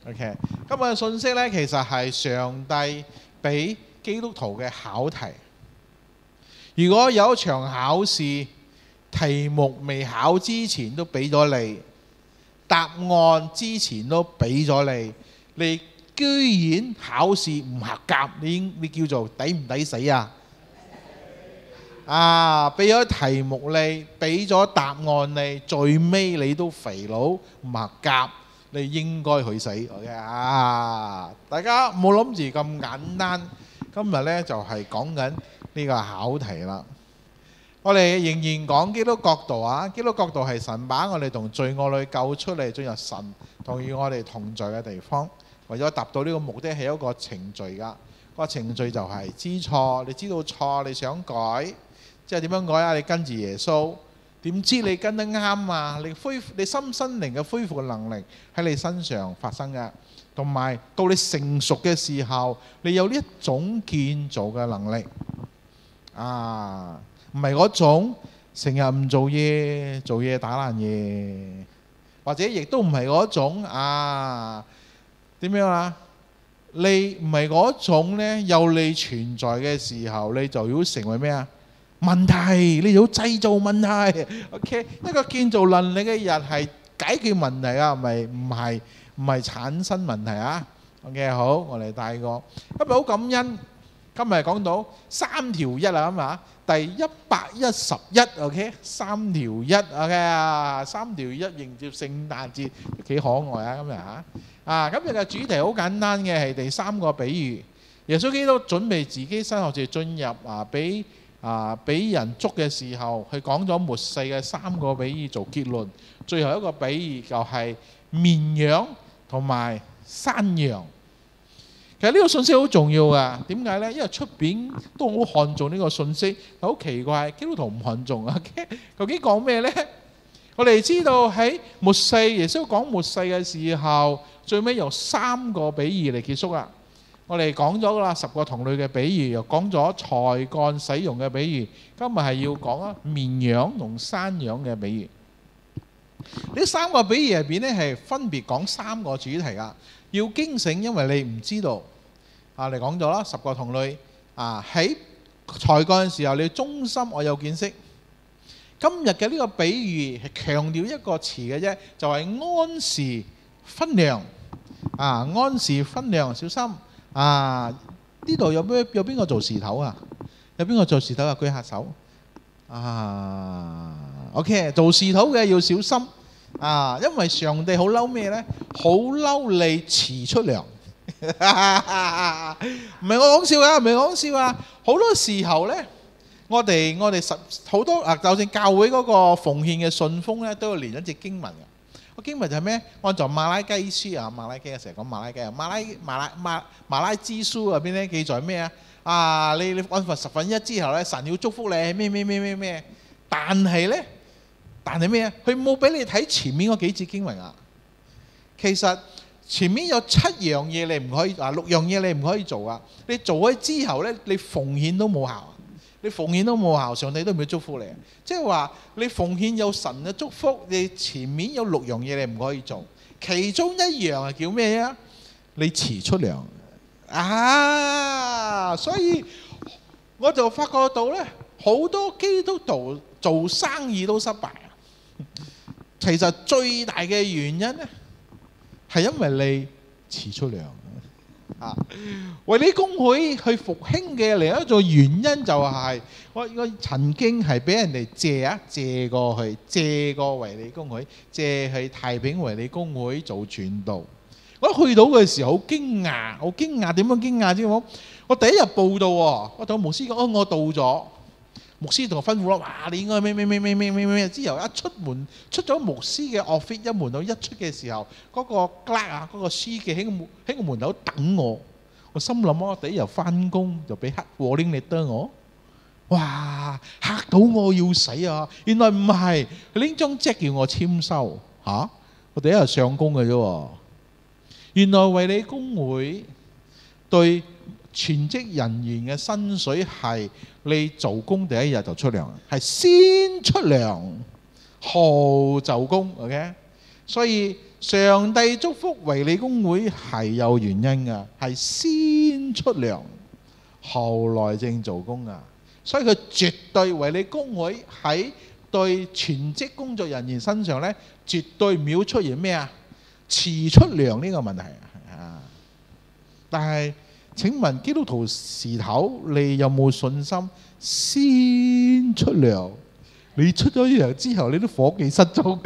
OK， 今日嘅信息呢，其實係上帝俾基督徒嘅考題。如果有一場考試，題目未考之前都俾咗你，答案之前都俾咗你，你居然考試唔合格，你叫做抵唔抵死啊？俾咗題目你，俾咗答案你，最尾你都肥佬唔合格，你應該去死。OK 大家冇諗住咁簡單。今日呢，就係講緊呢個考題啦。我哋仍然講基督國度啊！基督國度係神把我哋同罪惡裏救出嚟，進入神同與我哋同在嘅地方。為咗達到呢個目的，係一個程序㗎。個程序就係知錯，你知道錯，你想改，即係點樣改啊？你跟住耶穌，點知你跟得啱啊？你心身靈嘅恢復嘅能力喺你身上發生嘅，同埋到你成熟嘅時候，你有呢一種建造嘅能力唔係嗰種成日唔做嘢，做嘢打爛嘢，或者亦都唔係嗰種點樣啊？你唔係嗰種呢，有你存在嘅時候，你就要成為咩啊？問題，你要製造問題。OK， 一個建造能力嘅人係解決問題啊，唔係產生問題啊。OK， 好，我哋帶個今日好感恩。今日講到3條1啊嘛，第111 OK， 3條1 OK 3條1迎接聖誕節，幾可愛啊！今日今日嘅主題好簡單嘅，係第3個比喻。耶穌基督準備自己身後就進入俾人捉嘅時候，佢講咗末世嘅3個比喻做結論。最後一個比喻就係綿羊同埋山羊。其實呢個信息好重要㗎，點解呢？因為出邊都好看重呢個信息，好奇怪，基督徒唔看重啊。究竟講咩呢？我哋知道喺末世，耶穌講末世嘅時候，最尾由3個比喻嚟結束啦。我哋講咗啦，10個同類嘅比喻，又講咗才幹使用嘅比喻，今日係要講綿羊同山羊嘅比喻。呢3個比喻入邊呢，係分別講3個主題㗎。要驚醒，因為你唔知道。你講咗啦，10個同類喺才幹嘅時候，你要忠心，我有見識。今日嘅呢個比喻係強調一個詞嘅啫，就係安時分量。安時分量，小心。呢度有邊個做事頭啊？有邊個做事頭啊？舉下手。OK， 做事頭嘅要小心。因為上帝好嬲咩呢？好嬲你遲出糧。唔係我講笑啊，唔係講笑啊！好多時候呢，我哋好多就算教會嗰個奉獻嘅信封呢，都要連一隻經文嘅。個經文就係咩？按照馬拉基書馬拉基成日講馬拉基馬拉基書入邊呢，記載咩啊？你按份1/10之後呢，神要祝福你咩？但係咩啊？佢冇俾你睇前面嗰幾節經文啊。其實前面有7樣嘢你唔可以6樣嘢你唔可以做啊。你做咗之後呢，你奉獻都冇效。你奉獻都冇效，上帝都唔會祝福你。即係話你奉獻有神嘅祝福，你前面有6樣嘢你唔可以做。其中一樣係叫咩啊？你遲出糧所以我就發覺到呢，好多基督徒做生意都失敗。其實最大嘅原因呢，係因為你遲出糧。為你公會去復興嘅另一個原因就係我曾經係俾人哋借過為你公會，借去太平為你公會做傳道。我一去到嘅時候好驚訝，點樣驚訝啫？我第一日報道喎，我同牧師講我到咗。牧師同我吩咐咯，你應該咩？之後一出咗牧師嘅 office 一門口一出嘅時候，嗰個 clerk 嗰個書記喺個門口等我。我心諗我第一日翻工就俾黑禍拎你得我，哇嚇到我要死啊！原來唔係，拎張 check 叫我簽收我第一日上工嘅啫。原來為你公會對全職人員嘅薪水係你做工第一日就出糧，係先出糧後就工。OK， 所以上帝祝福維理公會係有原因㗎，係先出糧，後來正做工啊！所以佢絕對維理公會喺對全職工作人員身上呢，絕對唔會出現咩啊？遲出糧呢個問題啊！但係請問基督徒時頭，你有冇信心先出糧？你出咗糧之後，你都夥計失蹤。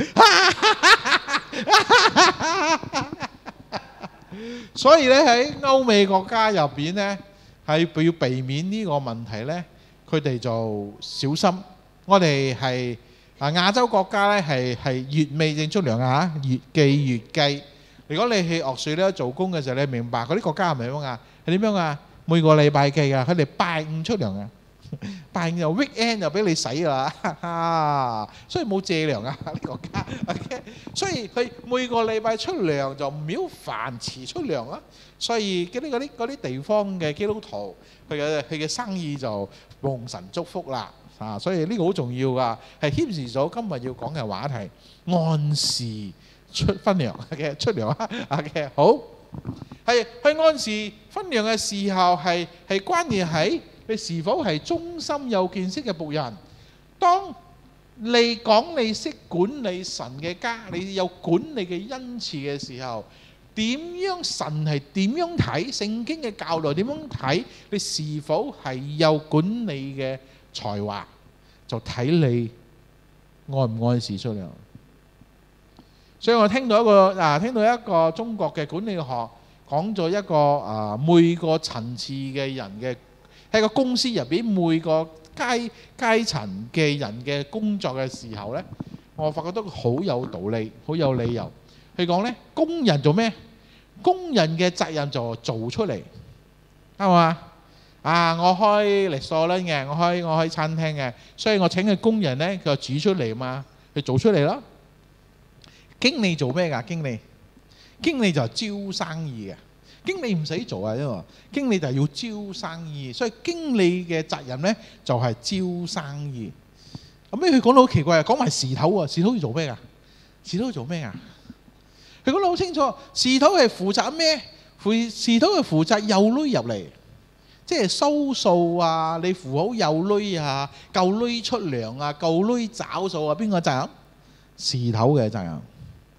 所以咧喺歐美國家入邊呢，係要避免呢個問題呢，佢哋就小心。我哋係亞洲國家呢，係月尾正出糧啊，月記月計。如果你去樂稅咧做工嘅時候，你明白嗰啲國家係咪咁啊？係點樣啊？每個禮拜計啊，佢哋拜五出糧啊，拜五又 weekend 又俾你使啦，所以冇借糧啊呢個國家。OK， 所以佢每個禮拜出糧就唔要煩遲出糧啊。所以嗰啲地方嘅基督徒，佢嘅生意就蒙神祝福啦。所以呢個好重要噶，係牽涉咗今日要講嘅話題，按時分糧嘅出糧啊嘅好，係去按時分糧嘅時候係關鍵喺你是否係忠心有見識嘅僕人。當你講你識管理神嘅家，你有管理嘅恩賜嘅時候，點樣神係點樣睇聖經嘅教導？點樣睇你是否係有管理嘅才華？就睇你按唔按時出糧。所以我聽到一個中國嘅管理學講咗一個每個層次嘅人嘅喺個公司入邊每個階層嘅人嘅工作嘅時候呢，我發覺都好有道理，好有理由。佢講呢，工人做咩？工人嘅責任就做出嚟，啱嘛？我開力所輪嘅，我開餐廳嘅，所以我請嘅工人呢，佢就煮出嚟嘛，佢做出嚟咯。經理做咩㗎？經理就係招生意嘅。經理唔使做啊，因為經理就係要招生意，所以經理嘅責任呢就係招生意。咁咩？佢講到好奇怪啊，講埋事頭啊，事頭要做咩㗎？事頭要做咩啊？佢講得好清楚，事頭係負責咩？事頭係負責有女入嚟，即係收數啊，你扶好有女啊，夠女出糧啊，夠女找數啊，邊個責任？事頭嘅責任。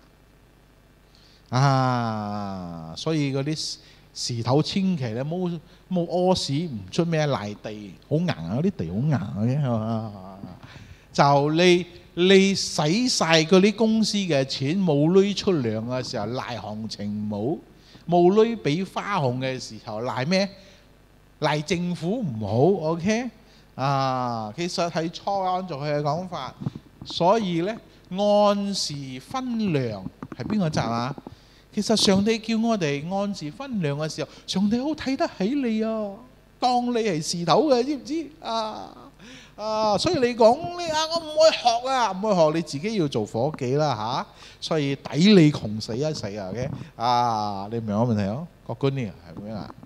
所以嗰啲事頭千祈咧冇屙屎唔出咩賴地，好硬啊！嗰啲地好硬嘅，就你使晒嗰啲公司嘅錢，冇女出糧嘅時候賴行情冇女俾花紅嘅時候賴咩？賴政府唔好 ，OK？ 其實係錯按照佢嘅講法，所以咧按時分糧係邊個責啊？其實上帝叫我哋按時分糧嘅時候，上帝好睇得起你啊，當你係事頭嘅，知唔知所以你講你我唔可以學啊，唔可以學，你自己要做夥計啦所以抵你窮死一世啊，OK？你明我問題咯？個觀念係咪啊？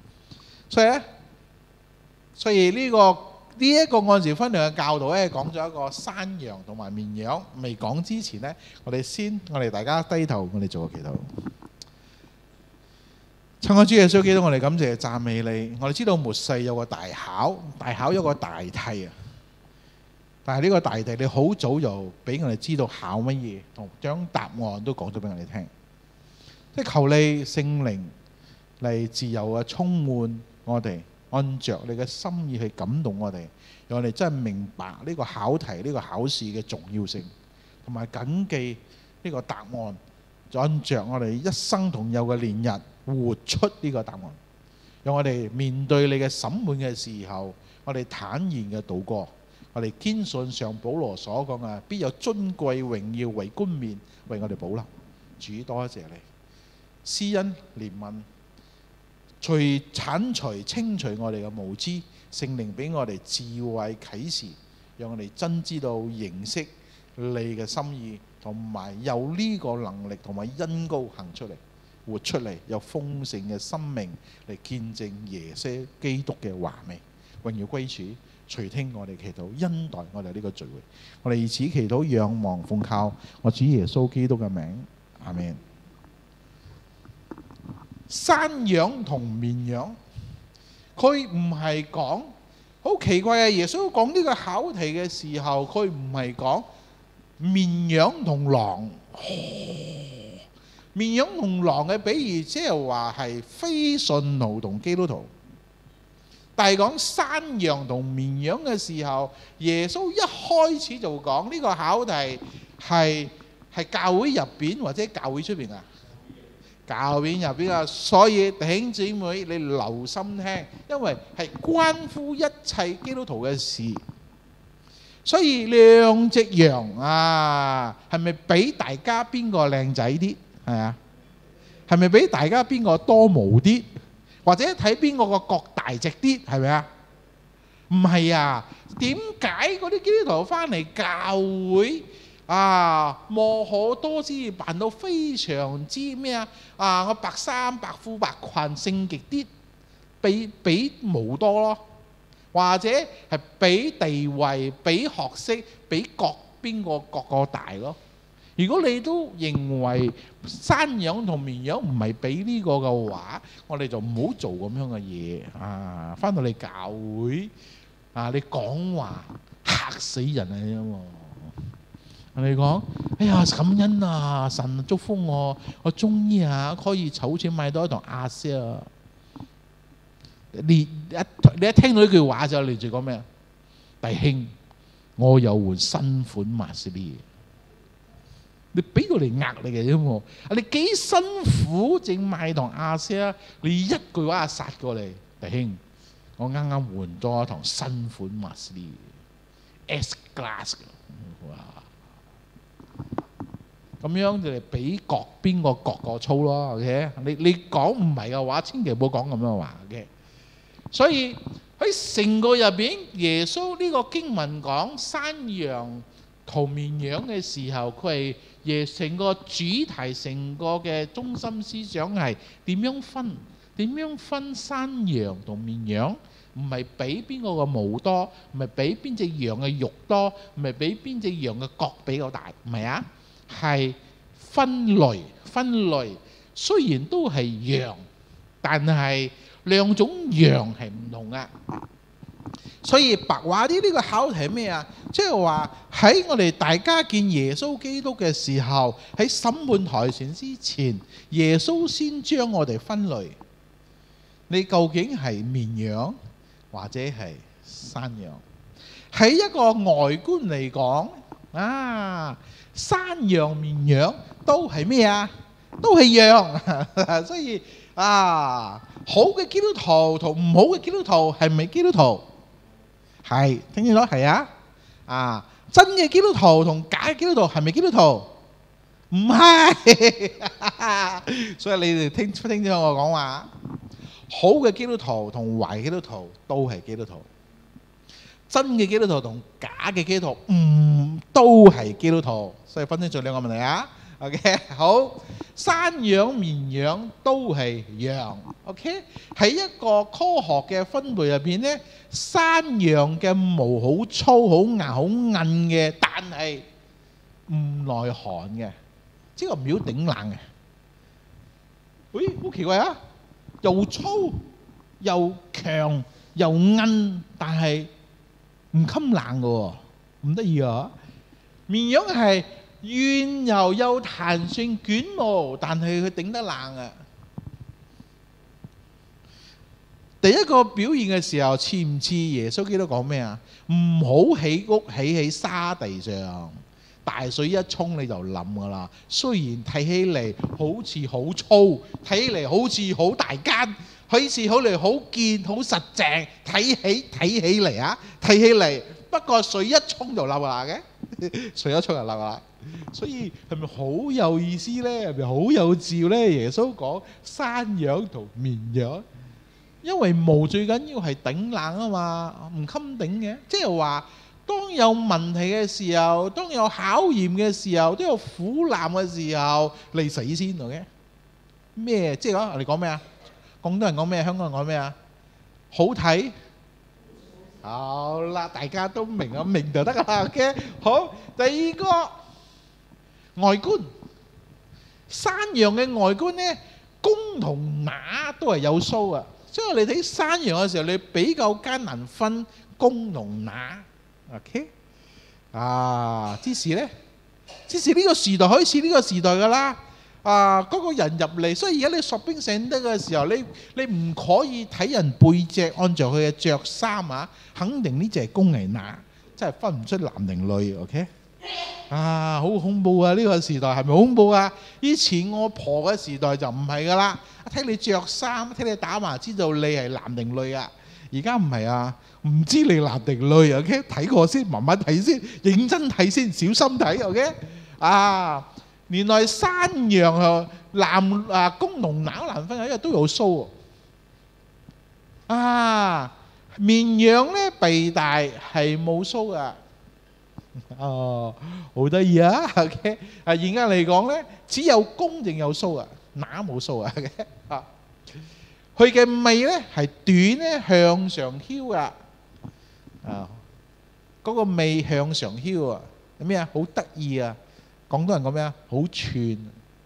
所以呢一個按時分糧嘅教導咧，講咗一個山羊同埋綿羊。未講之前呢，我哋大家低頭，我哋做個祈禱。親愛主耶穌基督，我哋感謝讚美你。我哋知道末世有個大考有個大題啊。但係呢個大題你好早就俾我哋知道考乜嘢，同將答案都講咗俾我哋聽。即係求你聖靈嚟自由嘅充滿我哋，按着你嘅心意去感動我哋，讓我哋真係明白呢個考題、呢個考試嘅重要性，同埋謹記呢個答案，就按着我哋一生同有嘅年日活出呢個答案，讓我哋面對你嘅審判嘅時候，我哋坦然嘅度過。我哋堅信上保羅所講嘅，必有尊貴榮耀為冠冕為我哋保留。主多謝你，施恩憐憫，剷除清除我哋嘅無知，聖靈俾我哋智慧啟示，讓我哋真知道認識你嘅心意，同埋有呢個能力同埋恩膏行出嚟，活出嚟，有豐盛嘅生命嚟見證耶穌基督嘅華美。榮耀歸主，垂聽我哋祈禱，恩待我哋呢個聚會。我哋以此祈禱仰望奉靠我主耶穌基督嘅名，阿們。 山羊同綿羊，佢唔係講好奇怪嘅。耶穌講呢個考題嘅時候，佢唔係講綿羊同狼。綿羊同狼嘅比喻，即係話係非信徒同基督徒。但係講山羊同綿羊嘅時候，耶穌一開始就講呢個考題係教會入邊或者教會出邊啊？教會入邊啊！所以弟兄姊妹，你留心聽，因為係關乎一切基督徒嘅事。所以兩隻羊啊，係咪俾大家邊個靚仔啲？係啊，係咪俾大家邊個多毛啲？或者睇邊個個角大隻啲？係咪啊？唔係啊！點解嗰啲基督徒翻嚟教會啊，磨可多姿，扮到非常之咩啊？啊，我白衫白褲白裙聖極啲，比毛多咯。或者係比地位、比學識、比邊個大咯。如果你都認為山羊同綿羊唔係比呢個嘅話，我哋就唔好做咁樣嘅嘢啊！翻到你教會啊，你講話嚇死人啊！因為你講，哎呀感恩啊，神祝福我終於啊可以籌錢買到一堂亞瑟啊！你一聽到呢句話就嚟住講咩啊？弟兄，我有換新款馬士利，你俾到嚟壓你嘅啫喎！你幾辛苦整買堂亞瑟啊？你一句話殺過嚟，弟兄，我啱啱換咗一堂新款馬士利 S Class 嘅，哇！咁樣就嚟俾邊個粗咯 ，OK？ 你講唔係嘅話，千祈唔好講咁樣話嘅。所以喺成個入邊，耶穌呢個經文講山羊同綿羊嘅時候，佢係成個主題、成個嘅中心思想係點樣分？點樣分山羊同綿羊？唔係比邊個嘅毛多，唔係比邊隻羊嘅肉多，唔係比邊隻羊嘅角比較大，唔係啊，係分類。雖然都係羊，但係兩種羊係唔同嘅。所以白話啲呢個考題係咩啊？即係話喺我哋大家見耶穌基督嘅時候，喺審判台前之前，耶穌先將我哋分類。你究竟係綿羊或者係山羊？喺一個外觀嚟講啊，山羊綿羊都係咩啊？都係羊。所以啊，好嘅基督徒同唔好嘅基督徒係咪基督徒？係，聽清楚係啊！啊，真嘅基督徒同假嘅基督徒係咪基督徒？唔係。所以你哋聽清楚我講話，好嘅基督徒同壞基督徒都係基督徒，真嘅基督徒同假嘅基督徒唔都係基督徒。所以分清楚兩個問題啊。OK， 好，山羊綿羊都係羊。OK， 喺一個科學嘅分類入邊呢，山羊嘅毛好粗、好硬、好韌嘅，但係唔耐寒嘅，即係唔要頂冷嘅。喂，好奇怪啊！又粗又強又韌，但係唔襟冷嘅喎，唔得意啊！綿羊係軟柔有彈性捲毛，但係佢頂得冷啊！第一個表現嘅時候似唔似耶穌基督講咩啊？唔好起屋起喺沙地上，大水一沖你就冧噶啦。雖然睇起嚟好似好粗，睇起嚟好似好大間，好似好嚟好堅好實淨，睇起嚟，不過水一沖就冧啦嘅，水一沖就冧啦。所以係咪好有意思呢？係咪好有照呢？耶穌講山羊同綿羊，因為毛最緊要係頂冷啊嘛，唔襟頂嘅。即係話，當有問題嘅時候，當有考驗嘅時候，都有苦難嘅時候，你死先嘅。咩？即係講你講咩啊？廣東人講咩？香港人講咩啊？好睇。好啦，大家都明啊，明就得啦。OK， 好，第二個。外觀，山羊嘅外觀呢， 公同乸都係有鬚啊。所以你睇山羊嘅時候，你比較艱難分公同乸。OK 啊，之時呢？之時呢個時代開始呢個時代㗎啦。嗰個人入嚟，所以而家你shopping center嘅時候，你唔可以睇人背脊，按照佢嘅着衫啊，肯定呢隻係公定乸，真係分唔出男定女。OK 好恐怖啊！呢個時代係咪恐怖啊？以前我婆嘅時代就唔係㗎啦，睇你着衫，睇你打扮，知道你係男定女啊。而家唔係啊，唔知你男定女。OK 睇過先，慢慢睇先，認真睇先，小心睇。OK 原來山羊公同乸難分，因為都有鬚綿羊呢，鼻大係冇鬚噶。好得意啊。OK 而家嚟講呢，只有公定有鬚啊，乸冇鬚啊。佢嘅尾呢係短呢，向上翹噶。嗰個尾向上翹啊，係咩啊？好得意啊！廣東人講咩啊？好串，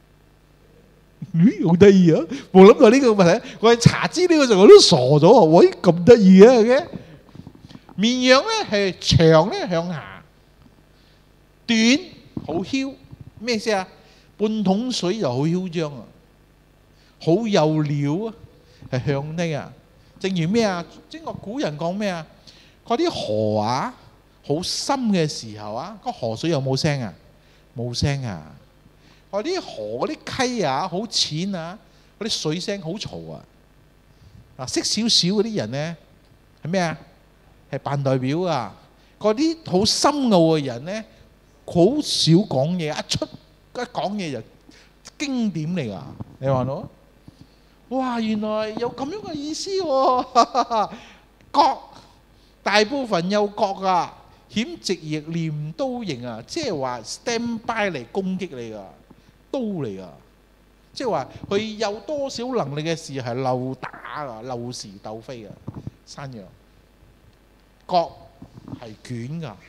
好得意啊！冇諗到呢個問題，我去查資料嘅時候我都傻咗啊！喂，咁得意啊嘅！綿羊咧係長咧向下，短好囂，咩意思啊？半桶水就好囂張啊，好有料啊，係向呢啊！正如咩啊？中國古人講咩啊？嗰啲河啊，好深嘅時候啊，個河水有冇聲啊？冇聲啊！嗰啲河嗰啲溪啊，好淺啊，嗰啲水聲好嘈啊！識少少嗰啲人呢，係咩啊？係扮代表啊！嗰啲好深奧嘅人呢，好少講嘢，一講嘢就經典嚟㗎。你話咯？哇！原來有咁樣嘅意思喎！角大部分有角啊！險直亦念刀形啊，即係話 stand by 嚟攻擊你噶，刀嚟噶，即係話佢有多少能力嘅事係漏打噶，漏時鬥飛噶。山羊角係捲噶，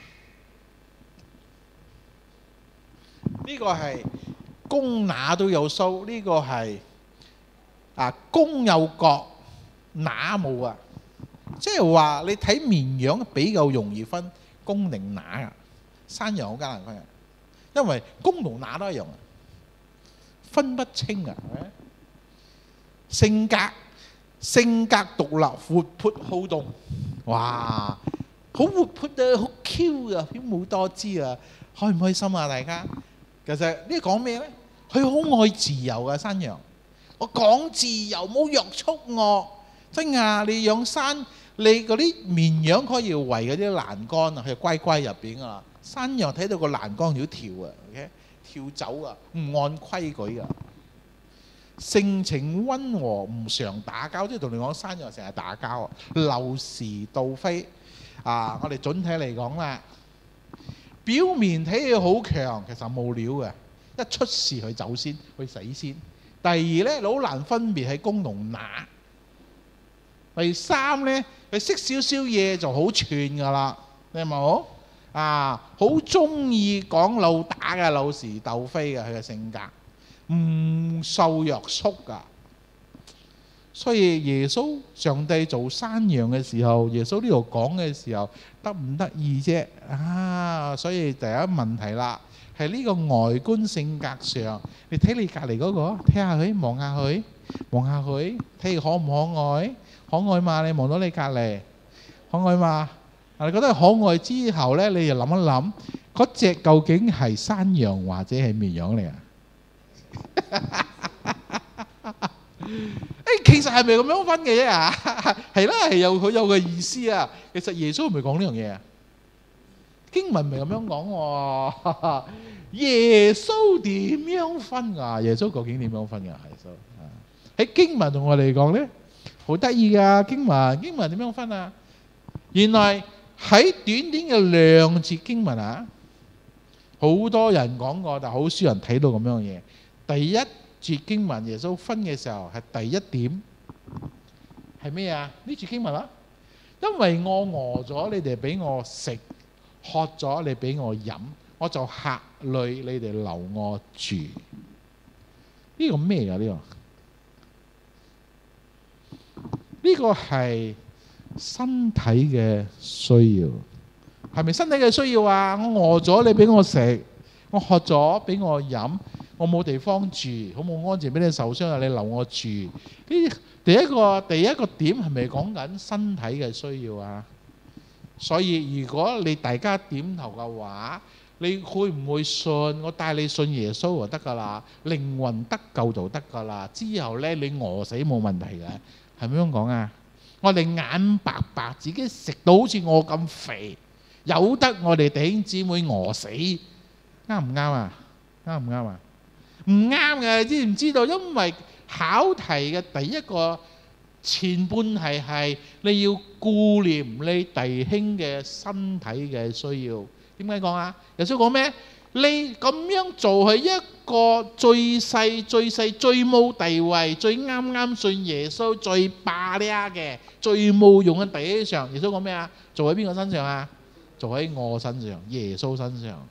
呢個係公乸都有鬚，呢個係公有角，乸冇啊。即係話你睇綿羊比較容易分公定乸啊，山羊好艱難分啊，因為公同乸都一樣啊，分不清啊。性格獨立，活潑好動，哇，好活潑啊，好 Q 啊，好多姿啊，開唔開心啊？大家其實呢個講咩呢？佢好愛自由啊，山羊。我講自由，冇約束我，真啊！你養山。你嗰啲綿羊可以圍嗰啲欄杆啊，佢乖乖入邊啊。山羊睇到個欄杆要跳啊 ，OK， 跳走啊，唔按規矩啊。性情溫和，唔常打交，即係同你講山羊成日打交啊，漏時鬥飛我哋總體嚟講啦，表面睇佢好強，其實冇料嘅，一出事佢走先，佢死先。第二呢，好難分別係公同乸。第三呢，佢識少少嘢就好串噶啦，你係咪好？好中意講老打嘅，老時鬥飛嘅，佢嘅性格唔受約束噶。所以耶穌上帝做山羊嘅時候，耶穌呢度講嘅時候得唔得意啫？所以第一問題啦，係呢個外觀性格上，你睇你隔離嗰個，睇下佢，望下佢，望下佢，睇佢可唔可愛？可愛嘛？你望到你隔離，可愛嘛？你覺得可愛之後呢，你就諗一諗，嗰隻究竟係山羊或者係綿羊嚟啊？其實係咪咁樣分嘅啫？係啦，係佢有個意思啊。其實耶穌唔係講呢樣嘢啊，經文唔係咁樣講喎。耶穌點樣分啊？耶穌究竟點樣分㗎？耶穌喺經文同我哋講呢。好得意噶，經文點樣分啊？原來喺短短嘅兩節經文啊，好多人講過，但好少人睇到咁樣嘅嘢。第一節經文耶穌分嘅時候係第一點係咩啊？呢節經文啊，因為我餓咗，你哋俾我食；渴咗，你俾我飲，我就客旅，你哋留我住。呢個咩㗎？呢個呢個係身體嘅需要，係咪身體嘅需要啊？我餓咗你俾我食，我渴咗俾我飲，我冇地方住，好冇安全俾你受傷啊！你留我住。呢第一個點係咪講緊身體嘅需要啊？所以如果你大家點頭嘅話，你會唔會信？我帶你信耶穌就得㗎啦，靈魂得救就得㗎啦。之後呢，你餓死冇問題嘅，係咪咁講啊？我哋眼白白自己食到好似我咁肥，由得我哋弟兄姊妹餓死，啱唔啱啊？啱唔啱啊？唔啱嘅，知唔知道？因為考題嘅第一個前半題係你要顧念你弟兄嘅身體嘅需要。點解講啊？耶穌講咩？你咁樣做係一個最細、最冇地位、最啱信耶穌、最霸叻嘅、最冇用嘅弟兄上。耶穌講咩啊？做喺邊個身上啊？做喺我身上，耶穌身上。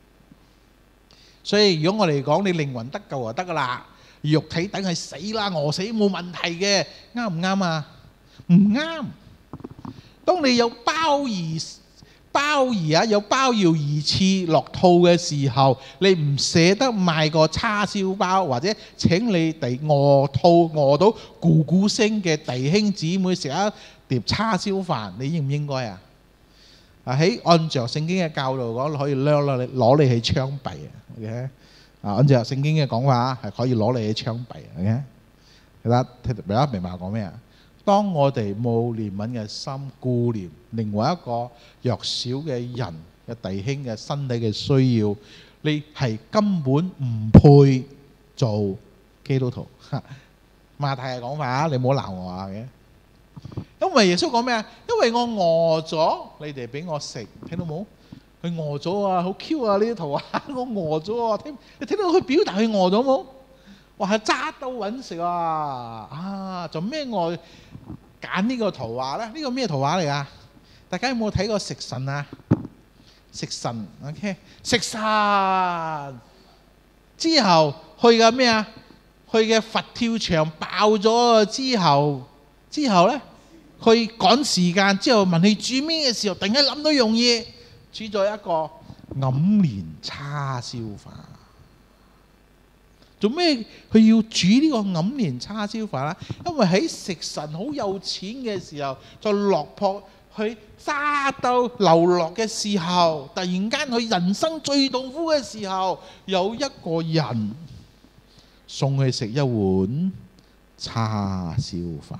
所以如果我哋講你靈魂得救就得噶啦，肉體等係死啦，餓死冇問題嘅，啱唔啱啊？唔啱。當你有鮑魚啊，有鮑魚魚翅落肚嘅時候，你唔捨得買個叉燒包，或者請你哋餓到咕咕聲嘅弟兄姊妹食一碟叉燒飯，你應唔應該啊？喺按照聖經嘅教導講，可以攞你去槍斃啊！OK，按照聖經嘅講法係可以攞你去槍斃啊！OK，大家明白我講咩啊？當我哋冇憐憫嘅心，顧念另外一個弱小嘅人嘅弟兄嘅身體嘅需要，你係根本唔配做基督徒。馬太嘅講法啊，你唔好鬧我啊嘅。因為耶穌講咩啊？因為我餓咗，你哋俾我食，聽到冇？佢餓咗啊，好 Q 啊！呢啲圖啊，我餓咗啊！你聽到佢表達佢餓咗冇？哇！係揸刀揾食啊！做咩我揀呢個圖畫咧？呢個咩圖畫嚟噶？大家有冇睇過食神啊？食神 OK， 食神之後去嘅咩啊？去嘅佛跳牆爆咗之後咧，去趕時間之後問佢煮咩嘅時候，突然間諗到樣嘢，煮咗一個黯然叉燒飯。做咩佢要煮呢個黯然叉燒飯啦？因為喺食神好有錢嘅時候，在落魄去揸到流落嘅時候，突然間佢人生最痛苦嘅時候，有一個人送佢食一碗叉燒飯。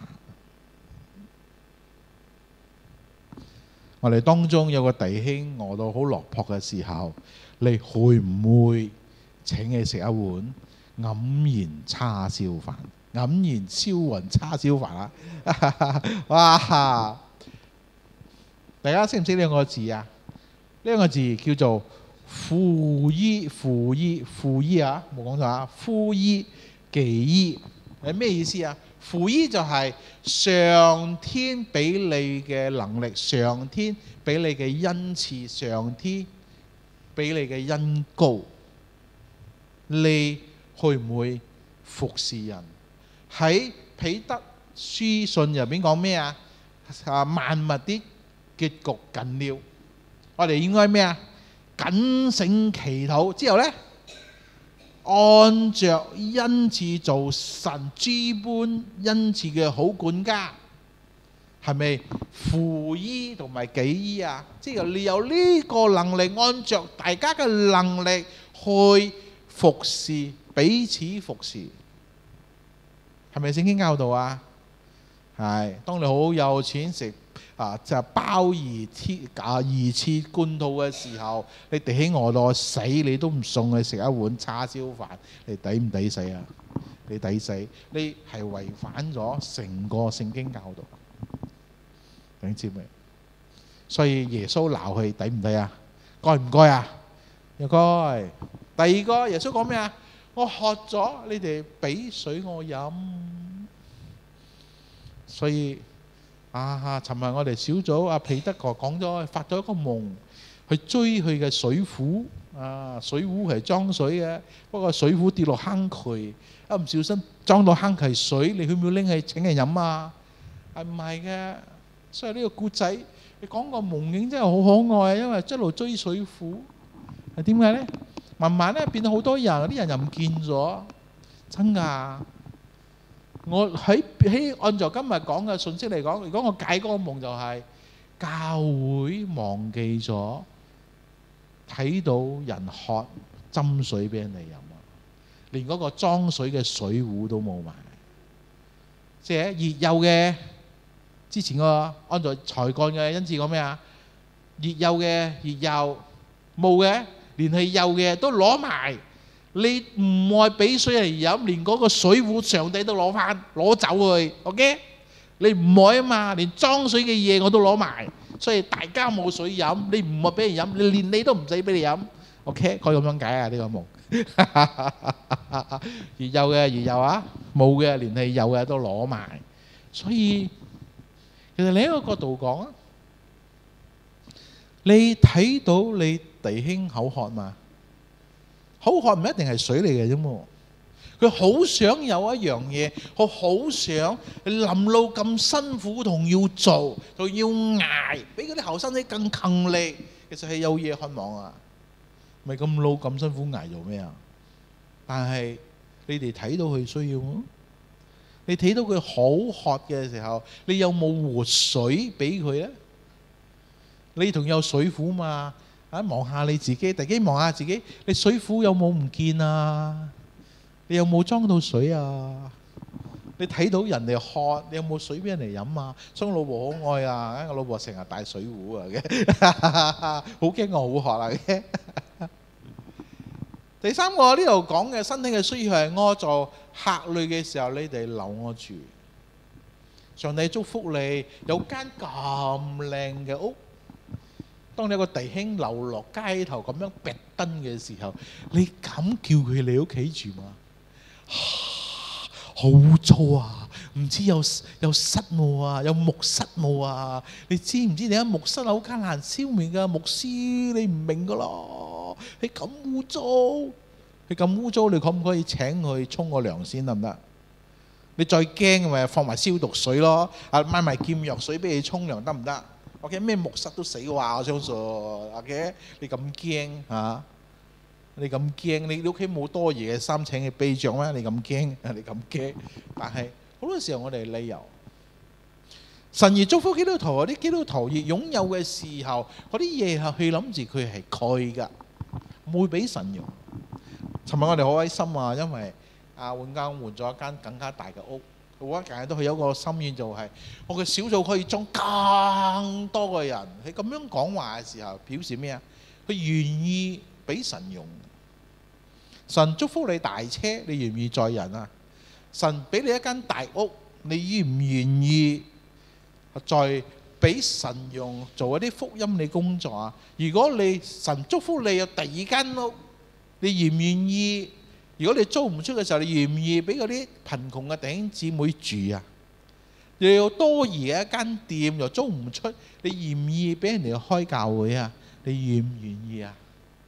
我哋當中有個弟兄餓到好落魄嘅時候，你會唔會請佢食一碗黯然叉燒飯？黯然銷魂叉燒飯啊！哇！大家識唔識呢兩個字啊？呢兩個字叫做父醫啊，冇講錯啊！父醫忌醫係咩意思啊？父醫就係上天俾你嘅能力，上天俾你嘅恩賜，上天俾你嘅恩膏，你會唔會服侍人？喺彼得書信入邊講咩啊？萬物啲結局近了，我哋應該咩啊？警醒祈禱之後呢，按着恩賜做神諸般恩賜嘅好管家，係咪父醫同埋己醫啊？即係你有呢個能力，按着大家嘅能力去服侍，彼此服侍，係咪聖經教導啊？係，當你好有錢食就鮑魚翅灌肚嘅時候，你弟兄餓到死，你都唔送佢食一碗叉燒飯，你抵唔抵死啊？你抵死，你係違反咗成個聖經教導，弟兄姊妹。所以耶穌鬧佢抵唔抵啊？該唔該啊？應該。第二個耶穌講咩啊？我渴咗，你哋俾水我飲。所以尋日我哋小組彼得哥講咗，發咗一個夢，去追佢嘅水壺水壺係裝水嘅，不過水壺跌落坑渠，一唔小心裝到坑渠水，你會唔會拎去請人飲啊？ 係唔係嘅？所以呢個故仔你講個夢境真係好可愛啊！因為一路追水婦係點解咧？慢慢咧變咗好多人，啲人又唔見咗，真㗎！我喺按照今日講嘅信息嚟講，如果我解嗰個夢就係教會忘記咗睇到人喝斟水俾人哋飲啊，連嗰個裝水嘅水壺都冇埋。即係熱幼嘅之前個按照才幹嘅恩賜講咩啊？熱幼嘅熱幼，冇嘅連係幼嘅都攞埋。你唔愛俾水嚟飲，連嗰個水壺上帝都攞走去 ，OK？ 你唔愛啊嘛，連裝水嘅嘢我都攞埋，所以大家冇水飲。你唔愛俾人飲，連你都唔使俾你飲 ，OK？ 可以咁樣解啊？呢個夢熱幼嘅熱幼啊，冇嘅連係有嘅都攞埋。所以其實另一個角度講啊，你睇到你弟兄口渴嘛？口渴唔一定係水嚟嘅啫嘛，佢好想有一樣嘢，佢好想臨路咁辛苦同要做，仲要捱，比嗰啲後生仔更勤力。其實係有嘢渴望啊，咪咁老咁辛苦捱做咩啊？但係你哋睇到佢需要，你睇到佢好渴嘅時候，你有冇活水俾佢咧？你同有水壺嘛？啊！望下你自己，突然間望下自己，你水壺有冇唔見啊？你有冇裝到水啊？你睇到人哋渴，你有冇水俾人哋飲啊？所以我老婆好愛啊，我老婆成日帶水壺啊嘅，好驚我好渴啊嘅。第三個呢度講嘅身體嘅需要係我做客旅嘅時候，你哋留我住。上帝祝福你有間咁靚嘅屋。當你有個弟兄流落街頭咁樣逼燈嘅時候，你敢叫佢嚟屋企住嗎？好污糟啊！唔知有虱冇啊，有木虱冇啊？你知唔知？你喺木虱好艱難消滅㗎，牧師你唔明㗎咯。你咁污糟，你可唔可以請佢沖個涼先得唔得？你再驚咪放埋消毒水咯，買埋劍藥水俾你沖涼得唔得？OK， 咩木虱都死話，我相信。OK， 你咁驚嚇？你咁驚？你屋企冇多嘢嘅衫請你備着咩？你咁驚？你咁驚？但係好多時候我哋係理由，神而祝福基督徒，嗰啲基督徒而擁有嘅時候，嗰啲嘢係去諗住佢係佢㗎，唔會俾神用。尋日我哋好開心啊，因為換咗一間更加大嘅屋。我成日都有一個心願，就係我嘅小組可以裝更多個人。佢咁樣講話嘅時候，表示咩啊？佢願意俾神用。神祝福你大車，你願唔願意載人啊？神俾你一間大屋，你願唔願意再俾神用做一啲福音嘅工作啊？如果你神祝福你有第二間屋，你願唔願意？如果你租唔出嘅時候，你願唔願意俾嗰啲貧窮嘅弟兄姊妹住啊？又有多餘嘅一間店又租唔出，你願唔願意俾人哋開教會啊？你願唔願意啊？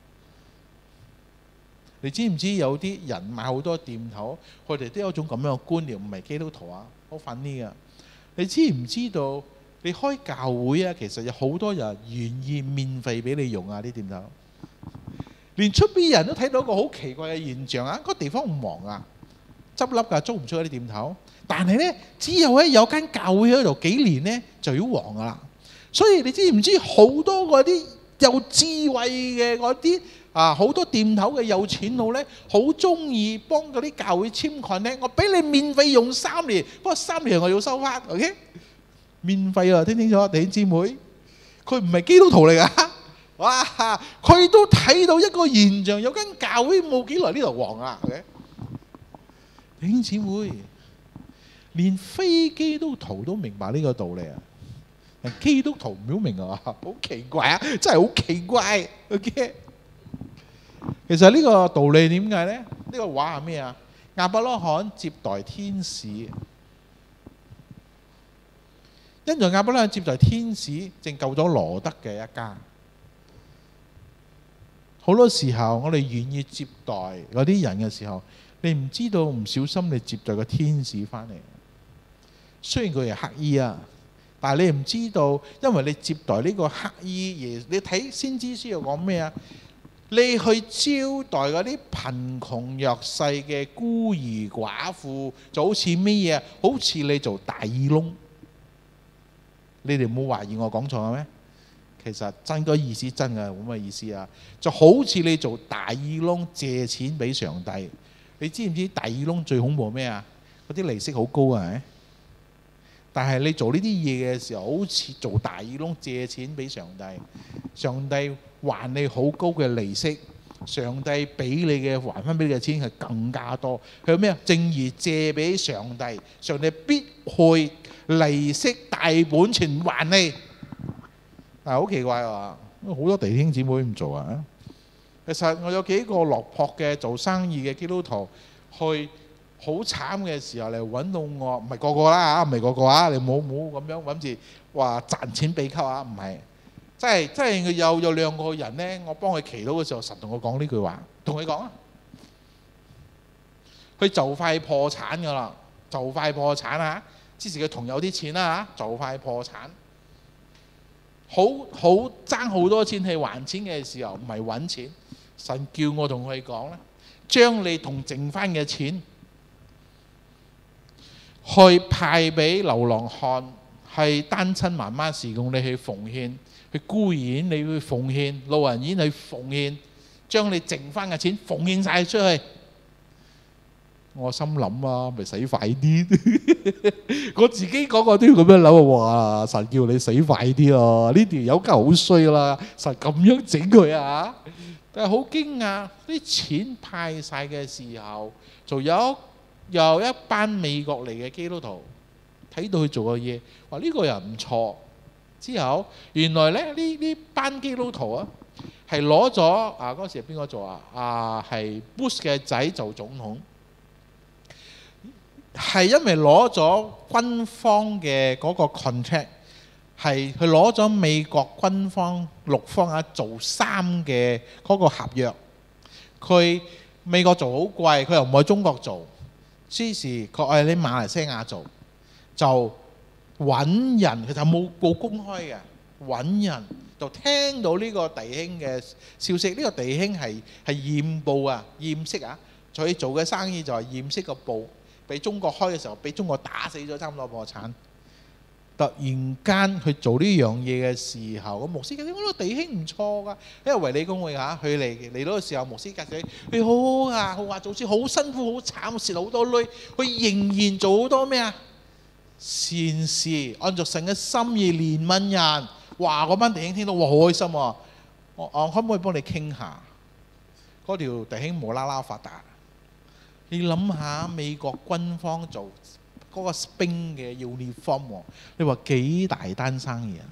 你知唔知有啲人買好多店頭，佢哋都有種咁樣嘅觀念，唔係基督徒啊，好憤啲噶。你知唔知道你開教會啊？其實有好多人願意免費俾你用啊！啲店頭。連出邊人都睇到一個好奇怪嘅現象啊！嗰個地方唔忙啊，執笠㗎，租唔出嗰啲店頭。但係呢，只有有間教會喺度幾年呢，就要黃㗎啦。所以你知唔知好多嗰啲有智慧嘅嗰啲好多店頭嘅有錢佬呢，好中意幫嗰啲教會簽群呢。我俾你免費用3年，不過3年我要收翻 ，OK？ 免費啊！聽清楚，弟兄姊妹，佢唔係基督徒嚟㗎。哇！佢都睇到一個現象，有間教會冇幾耐呢度黃啊！弟兄姊妹，連非基督徒都明白呢個道理啊！基督徒唔好明啊，好奇怪啊！真係好奇怪。OK， 其實呢個道理點解呢？呢個話係咩啊？亞伯拉罕接待天使，因為亞伯拉罕接待天使，正救咗羅德嘅一家。好多時候我哋願意接待嗰啲人嘅時候，你唔知道唔小心你接待個天使翻嚟。 雖然佢係乞衣啊，但係你唔知道，因為你接待呢個乞衣，你睇先知書又講咩啊？你去招待嗰啲貧窮弱勢嘅孤兒寡婦，就好似咩嘢？好似你做大耳窿。你哋冇懷疑我講錯嘅咩？其實真個意思真嘅冇乜意思啊！就好似你做大耳窿借錢俾上帝。你知唔知大耳窿最恐怖咩啊？嗰啲利息好高啊！但係你做呢啲嘢嘅時候，好似做大耳窿借錢俾上帝，上帝還你好高嘅利息，上帝俾你嘅還翻俾你嘅錢係更加多。佢咩啊？正如借俾上帝，上帝必會利息大本錢還你。但係好奇怪喎，好多弟兄姊妹唔做啊！其實我有幾個落魄嘅做生意嘅基督徒，去好慘嘅時候嚟揾到我，唔係個個啦嚇，唔係個個啊！你冇咁樣諗住話賺錢秘笈啊，唔係，真係有兩個人呢，我幫佢祈禱嘅時候，神同我講呢句話，同佢講啊，佢就快破產噶啦，就快破產啊！之前佢同有啲錢啦嚇，就快破產，好爭好多錢去還錢嘅時候，唔係揾錢，神叫我同佢講咧，將你同剩翻嘅錢去派俾流浪漢，係單親媽媽事工，你去奉獻，去孤兒院你去奉獻，老人院去奉獻，將你剩翻嘅錢奉獻晒出去。我心諗啊，咪死快啲！我自己講我都要咁樣諗啊！哇，神叫你死快啲啊！呢條友梗係好衰啦，神咁樣整佢啊！但係好驚訝，啲錢派晒嘅時候，就有一班美國嚟嘅基督徒睇到佢做嘅嘢，話呢個人唔錯。之後原來咧呢班基督徒啊，係攞咗嗰時係邊個做啊？係 Bush 嘅仔做總統。係因為攞咗軍方嘅嗰個 contract， 係佢攞咗美國軍方陸方做衫嘅嗰個合約。佢美國做好貴，佢又唔喺中國做，於是佢喺馬來西亞做，就揾人，佢就冇公開嘅，揾人就聽到呢個弟兄嘅消息。呢個弟兄係驗報啊，驗色啊，所以做嘅生意就係驗色個報。俾中國開嘅時候，俾中國打死咗，差唔多破產。突然間去做呢樣嘢嘅時候，個牧師介紹我個弟兄唔錯噶，因為維理公會嚇，佢嚟到嘅時候，牧師介紹佢好好啊，好話做事好辛苦，好慘，蝕好多鐳，佢仍然做好多咩啊善事，按照神嘅心意憐憫人。哇！嗰班弟兄聽到哇好開心喎，我可唔可以幫你傾下？嗰條弟兄無啦啦發達。你諗下美國軍方做嗰個兵嘅 uniform， 你話幾大單生意啊？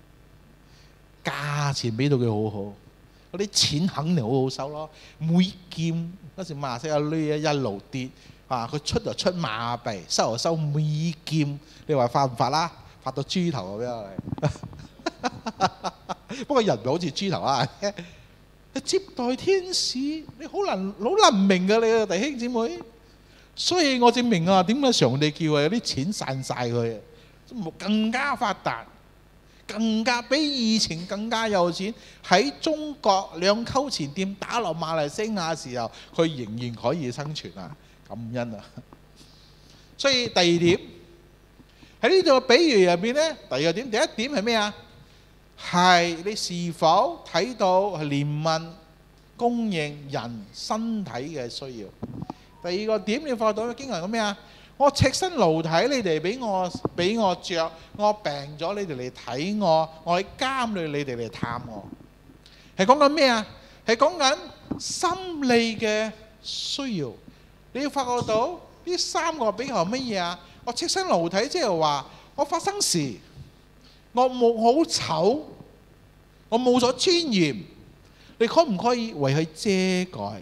價錢俾到佢好好，嗰啲錢肯定好好收咯。每件嗰時馬來西亞鐳一路跌佢出就出馬幣，收就收每件。你話發唔發啦？發到豬頭咁樣嚟。不過人唔好似豬頭啊！接待天使，你好難唔明㗎，你嘅弟兄姊妹。所以我證明啊，點解上帝叫有啲錢散晒佢，更加發達，更加比以前更加有錢。喺中國兩溝錢店打落馬來西亞嘅時候，佢仍然可以生存啊！感恩啊！所以第二點喺呢度嘅比喻入邊呢，第二個點，第一點係咩啊？係你是否睇到憐憫供應人身體嘅需要？第二個點你發到經文講咩啊？我赤身露體，你哋俾我着；我病咗，你哋嚟睇我；我喺監裏，你哋嚟探我。係講緊咩啊？係講緊心理嘅需要。你要發覺到呢三個比較乜嘢啊？我赤身露體，即係話我發生事。我冇好醜，我冇咗尊嚴，你可唔可以為佢遮蓋？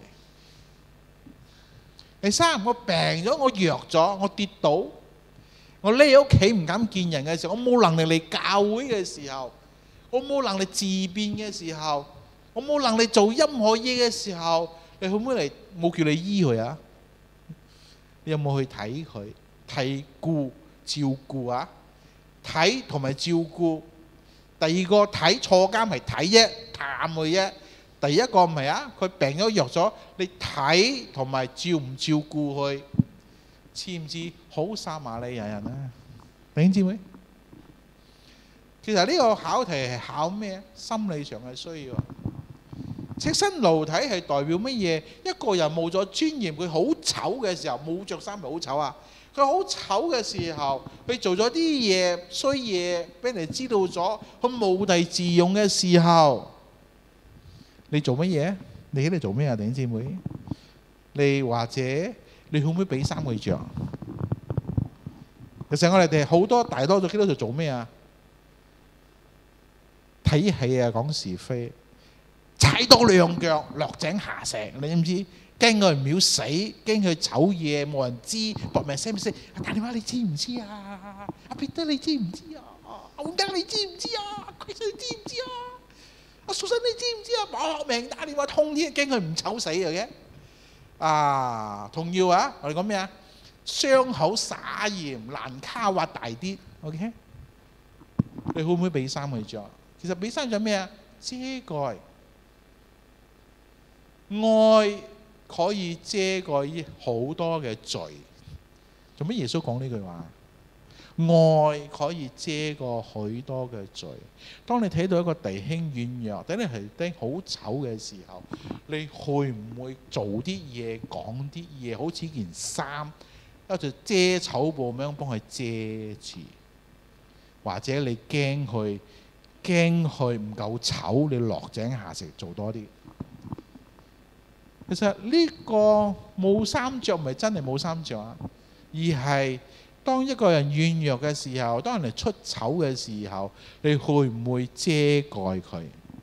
第三，我病咗，我弱咗，我跌倒，我匿喺屋企唔敢見人嘅時候，我冇能力嚟教會嘅時候，我冇能力自辯嘅時候，我冇能力做任何嘢嘅時候，你會唔會嚟？冇叫你醫佢啊？你有冇去睇佢、睇顧照顧啊，睇同埋照顧。第二個睇坐監係睇啫，探佢啫。第一個唔係啊，佢病咗藥咗，你睇同埋照唔照顧佢，似唔似好撒瑪利亞人啊？弟兄姊妹，其實呢個考題係考咩？心理上嘅需要。赤身露體係代表乜嘢？一個人冇咗尊嚴，佢好醜嘅時候，冇着衫咪好醜啊！佢好醜嘅時候，佢做咗啲嘢衰嘢，俾人哋知道咗，佢無地自容嘅時候，你做乜嘢？你喺度做咩啊？弟兄姊妹，你或者你可唔可以俾衫佢着？其實我哋好多大多數基督徒做咩啊？睇戲啊，講是非，踩多兩腳落井下石，你知唔知？驚佢唔秒死，驚佢醜嘢冇人知，搏命聲唔聲。打電話你知唔知啊？阿彼得你知唔知啊？阿黃家你知唔知啊？Chris你知唔知啊？阿蘇生你知唔知啊？搏命打電話通天，驚佢唔醜死嘅。同樣啊，我哋講咩啊？傷口撒鹽，難卡挖大啲。OK， 你會唔會俾衫佢着？其實俾衫着咩啊？遮蓋，愛可以遮蓋好多嘅罪。做咩耶穌講呢句話？愛可以遮蓋許多嘅罪。當你睇到一個弟兄軟弱，等你係弟兄好醜嘅時候，你會唔會做啲嘢講啲嘢，好似件衫一條遮醜布咁樣幫佢遮住？或者你驚佢唔夠醜，你落井下石做多啲。其實呢個冇衫着唔係真係冇衫着啊，而係當一個人軟弱嘅時候，當人哋出醜嘅時候，你會唔會遮蓋佢？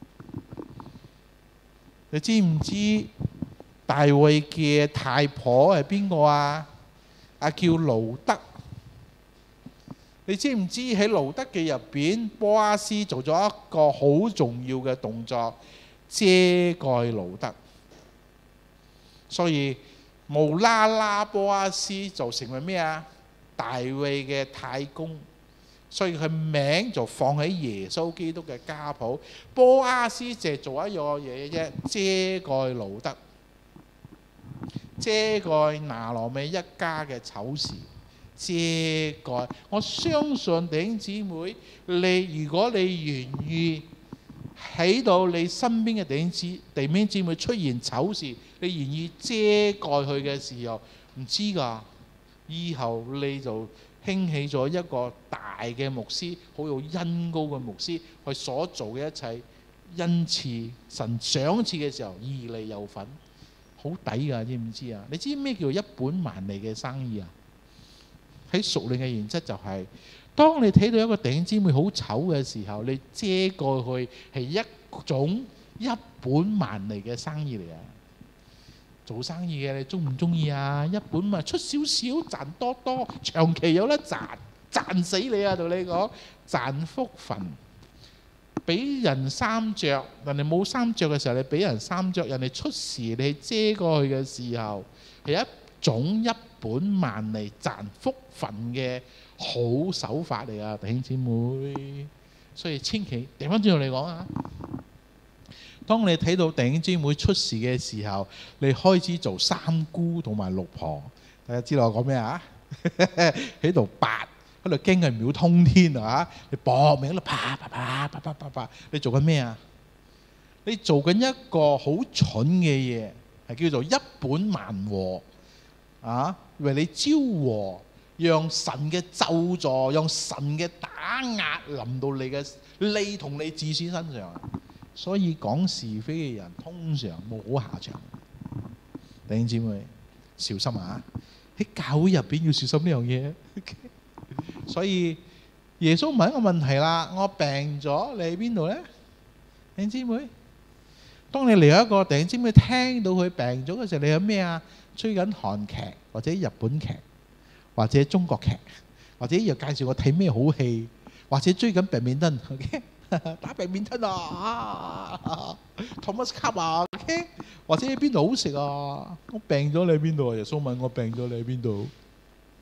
你知唔知大衛嘅太婆係邊個啊？叫盧德。你知唔知喺盧德記入邊，波阿斯做咗一個好重要嘅動作，遮蓋盧德。所以無啦啦波阿斯就成為咩啊？大衛嘅太公，所以佢名就放喺耶穌基督嘅家譜。波阿斯淨係做一樣嘢啫，遮蓋盧德，遮蓋拿羅美一家嘅醜事，遮蓋。我相信弟兄姊妹，如果你願意喺到你身邊嘅弟兄姊妹出現醜事，你願意遮蓋佢嘅時候，唔知㗎，以後你就興起咗一個大嘅牧師，好有恩膏嘅牧師，佢所做嘅一切恩賜，神賞賜嘅時候，義利有份，好抵㗎，知唔知啊？你知咩叫一本萬利嘅生意啊？喺屬靈嘅原則就係，當你睇到一個弟兄姊妹好醜嘅時候，你遮蓋佢係一種一本萬利嘅生意嚟啊！做生意嘅你中唔中意啊？一本咪出少少賺多多，長期有得賺死你啊！同你講賺福分，俾人衫着，人哋冇衫着嘅時候，你俾人衫着，人哋出事你遮過去嘅時候，係一種一本萬利賺福分嘅好手法嚟啊！弟兄姊妹，所以千祈掉翻轉頭嚟講啊！當你睇到弟兄姊妹出事嘅時候，你開始做三姑同埋六婆，大家知道我講咩啊？喺度八，喺度驚佢秒通天啊！你搏命喺度啪啪啪啪啪啪啪，你做緊咩啊？你做緊一個好蠢嘅嘢，係叫做一本萬禍啊！為你招禍，讓神嘅咒詛，讓神嘅打壓臨到你同你子孫身上。所以講是非嘅人通常冇好下場。弟兄姊妹小心啊！喺教會入邊要小心呢樣嘢。所以耶穌問一個問題啦：我病咗，你喺邊度呢？弟兄姊妹，當你嚟一個弟兄姊妹聽到佢病咗嘅時候，你有咩啊？追緊韓劇或者日本劇或者中國劇，或者又介紹我睇咩好戲，或者追緊白面燈。OK？打白面吞啊 ，Thomas Cup 啊 ，OK？ 或者喺邊度好食啊？我病咗你喺邊度啊？耶穌問我病咗你喺邊度？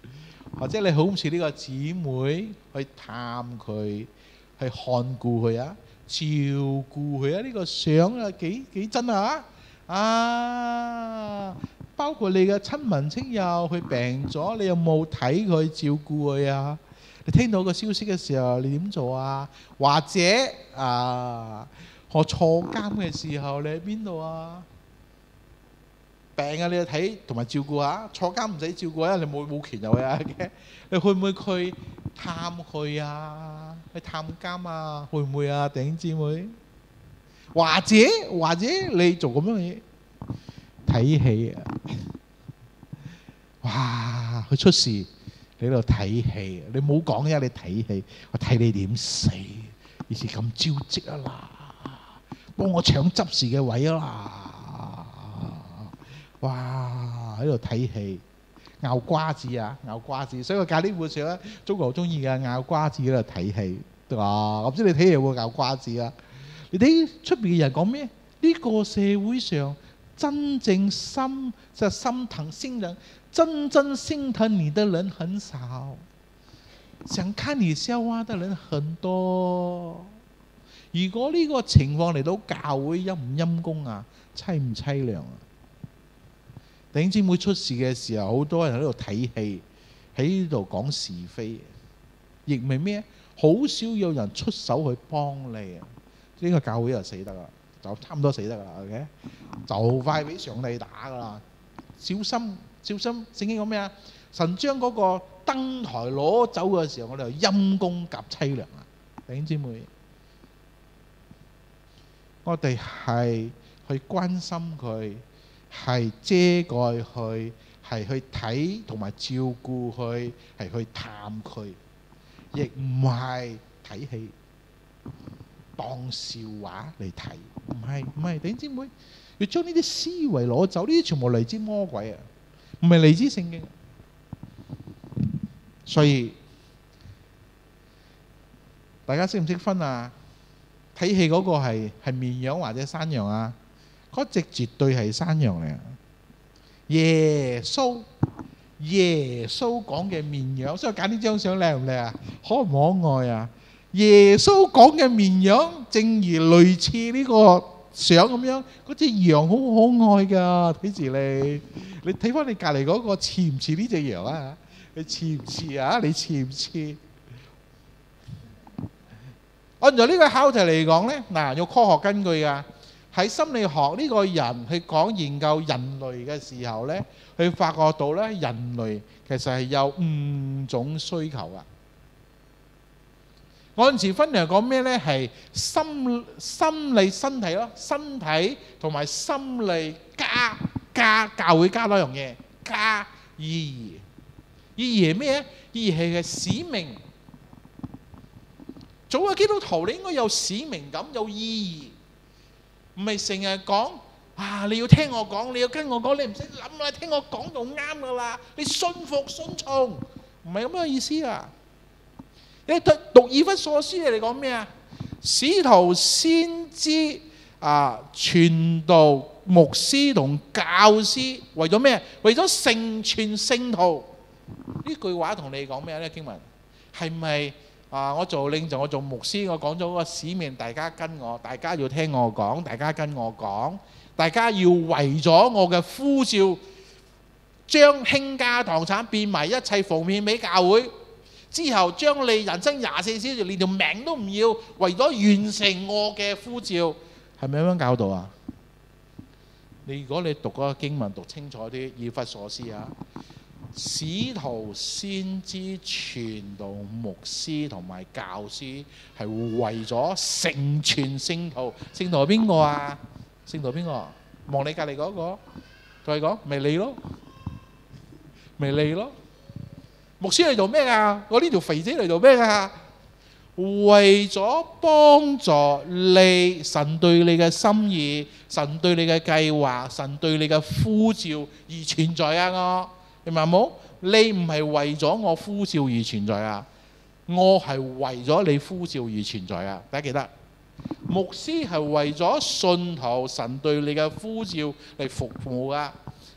或者你好似呢個姊妹去探佢，去看顧佢啊，照顧佢啊，呢個相啊幾真啊！啊，包括你嘅親朋戚友佢病咗，你有冇睇佢照顧佢啊？你聽到個消息嘅時候，你點做啊？或者我坐監嘅時候，你喺邊度啊？病啊，你去睇同埋照顧下。坐監唔使照顧啊，你冇權入去啊。你會唔會去探佢啊？去探監啊？會唔會啊？弟兄姊妹，或者你做咁樣嘢睇戲啊？哇！佢出事，你喺度睇戲，你冇講啫，你睇戲，我睇你點死，以前咁招積啊啦，幫我搶執事嘅位啊啦，哇！喺度睇戲，咬瓜子啊，咬瓜子，所以我教呢本書咧，中國好中意嘅咬瓜子喺度睇戲，哇！我唔知你睇戲會咬瓜子啊？你睇出邊嘅人講咩？呢個社會上真正心疼心人。真正心疼你的人很少，想看你笑話的人很多。如果呢個情況嚟到教會，陰唔陰公啊？凄唔凄涼啊？弟兄姊妹出事嘅時候，好多人喺度睇戲，喺呢度講是非，亦唔係咩？好少有人出手去幫你啊！呢個教會就死得啦，就差唔多死得啦。OK， 就快俾上帝打噶啦，小心！小心！聖經講咩啊？神將嗰個燈台攞走嘅時候，我哋就陰公夾凄涼啊！弟兄姊妹，我哋係去關心佢，係遮蓋佢，係去睇同埋照顧佢，係去探佢，亦唔係睇戲當笑話嚟睇。唔係，弟兄姊妹，要將呢啲思維攞走，呢啲全部嚟自魔鬼啊！唔係嚟自聖經，所以大家識唔識分啊？睇戲嗰個係綿羊或者山羊啊？嗰隻絕對係山羊嚟啊！耶穌講嘅綿羊，所以揀呢張相靚唔靚啊？可唔可愛啊？耶穌講嘅綿羊，正如類似呢個相咁樣，嗰隻羊好可愛㗎，睇住你睇翻你隔離嗰個似唔似呢隻羊啊？你似唔似啊？你似唔似？按照呢個考題嚟講呢，嗱，有科學根據㗎。喺心理學呢個人去講研究人類嘅時候呢，佢發覺到呢，人類其實係有5種需求㗎。按時分嚟講咩呢？係心理身體咯，身體同埋心理加教會加多樣嘢，加意義。意義係咩？意義係使命。做個基督徒你應該有使命感，有意義，唔係成日講你要聽我講，你要跟我講，你唔使諗啦，聽我講就啱噶啦，你信服順從，唔係咁樣嘅意思啊！你讀以弗所書嚟講咩啊？使徒、先知傳道、牧師同教師為咗咩？為咗成全聖徒。呢句話同你講咩呢？經文係咪我做領袖，我做牧師，我講咗個使命，大家跟我，大家要聽我講，大家跟我講，大家要為咗我嘅呼召，將傾家蕩產變埋一切奉獻俾教會，之後將你人生24小時連條命都唔要，為咗完成我嘅呼召，係咪咁樣教導啊？如果你讀嗰個經文讀清楚啲，以弗所書啊，使徒、先知、傳道、牧師同埋教師係為咗成全聖徒。聖徒係邊個啊？聖徒邊個？望你隔離嗰個，再講咪你咯，咪你咯。牧師嚟做咩㗎？我呢條肥仔嚟做咩㗎？為咗幫助你，神對你嘅心意，神對你嘅計劃，神對你嘅呼召而存在啊！我明白冇？你唔係為咗我呼召而存在啊，我係為咗你呼召而存在啊！大家記得，牧師係為咗信徒神對你嘅呼召嚟服務啊。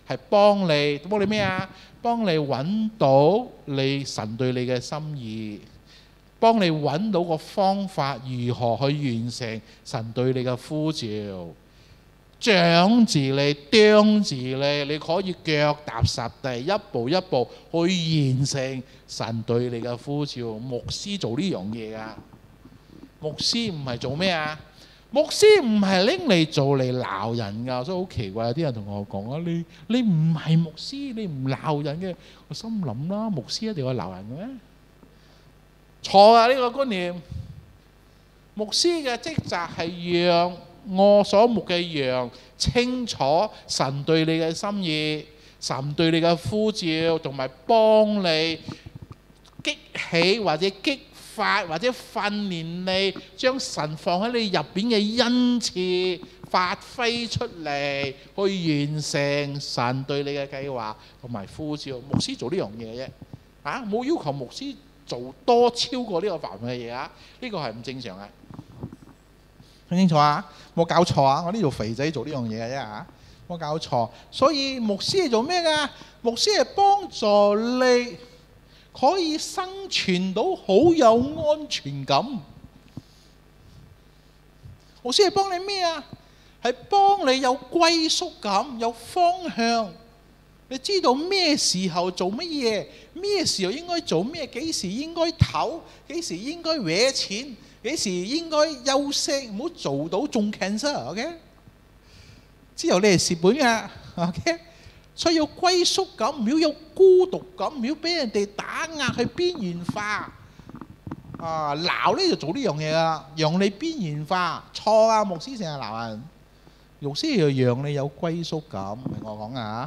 係幫你咩啊？幫你揾到你神對你嘅心意，幫你揾到個方法如何去完成神對你嘅呼召，長住你，釘住你，你可以腳踏實地，一步一步去完成神對你嘅呼召。牧師做呢樣嘢啊！牧師唔係做咩啊？牧師唔係拎嚟做嚟鬧人㗎，所以好奇怪。有啲人同我講啊，你唔係牧師，你唔鬧人嘅。我心諗啦，牧師一定要鬧人嘅咩？錯啊！呢個觀念，牧師嘅職責係讓我所牧嘅羊清楚神對你嘅心意，神對你嘅呼召，同埋幫你激起或者激發或者訓練你，將神放喺你入邊嘅恩賜發揮出嚟，去完成神對你嘅計劃同埋呼召。牧師做呢樣嘢啫，冇要求牧師做多超過呢個範圍嘅嘢啊！呢個係唔正常嘅，聽清楚啊！冇搞錯啊！我呢度肥仔做呢樣嘢嘅啫嚇，冇搞錯。所以牧師係做咩㗎？牧師係幫助你可以生存到好有安全感。牧師係幫你咩啊？係幫你有歸屬感、有方向。你知道咩時候做乜嘢，咩時候應該做咩，幾時應該唞，幾時應該搲錢，幾時應該休息，唔好做到中 cancer。OK， 之後你係蝕本嘅。OK， 所以要歸屬感，唔要有孤獨感，唔要俾人哋打壓去邊緣化。鬧呢就做呢樣嘢啦，讓你邊緣化。錯啊！牧師成日鬧人，牧師要讓你有歸屬感，明我講啊？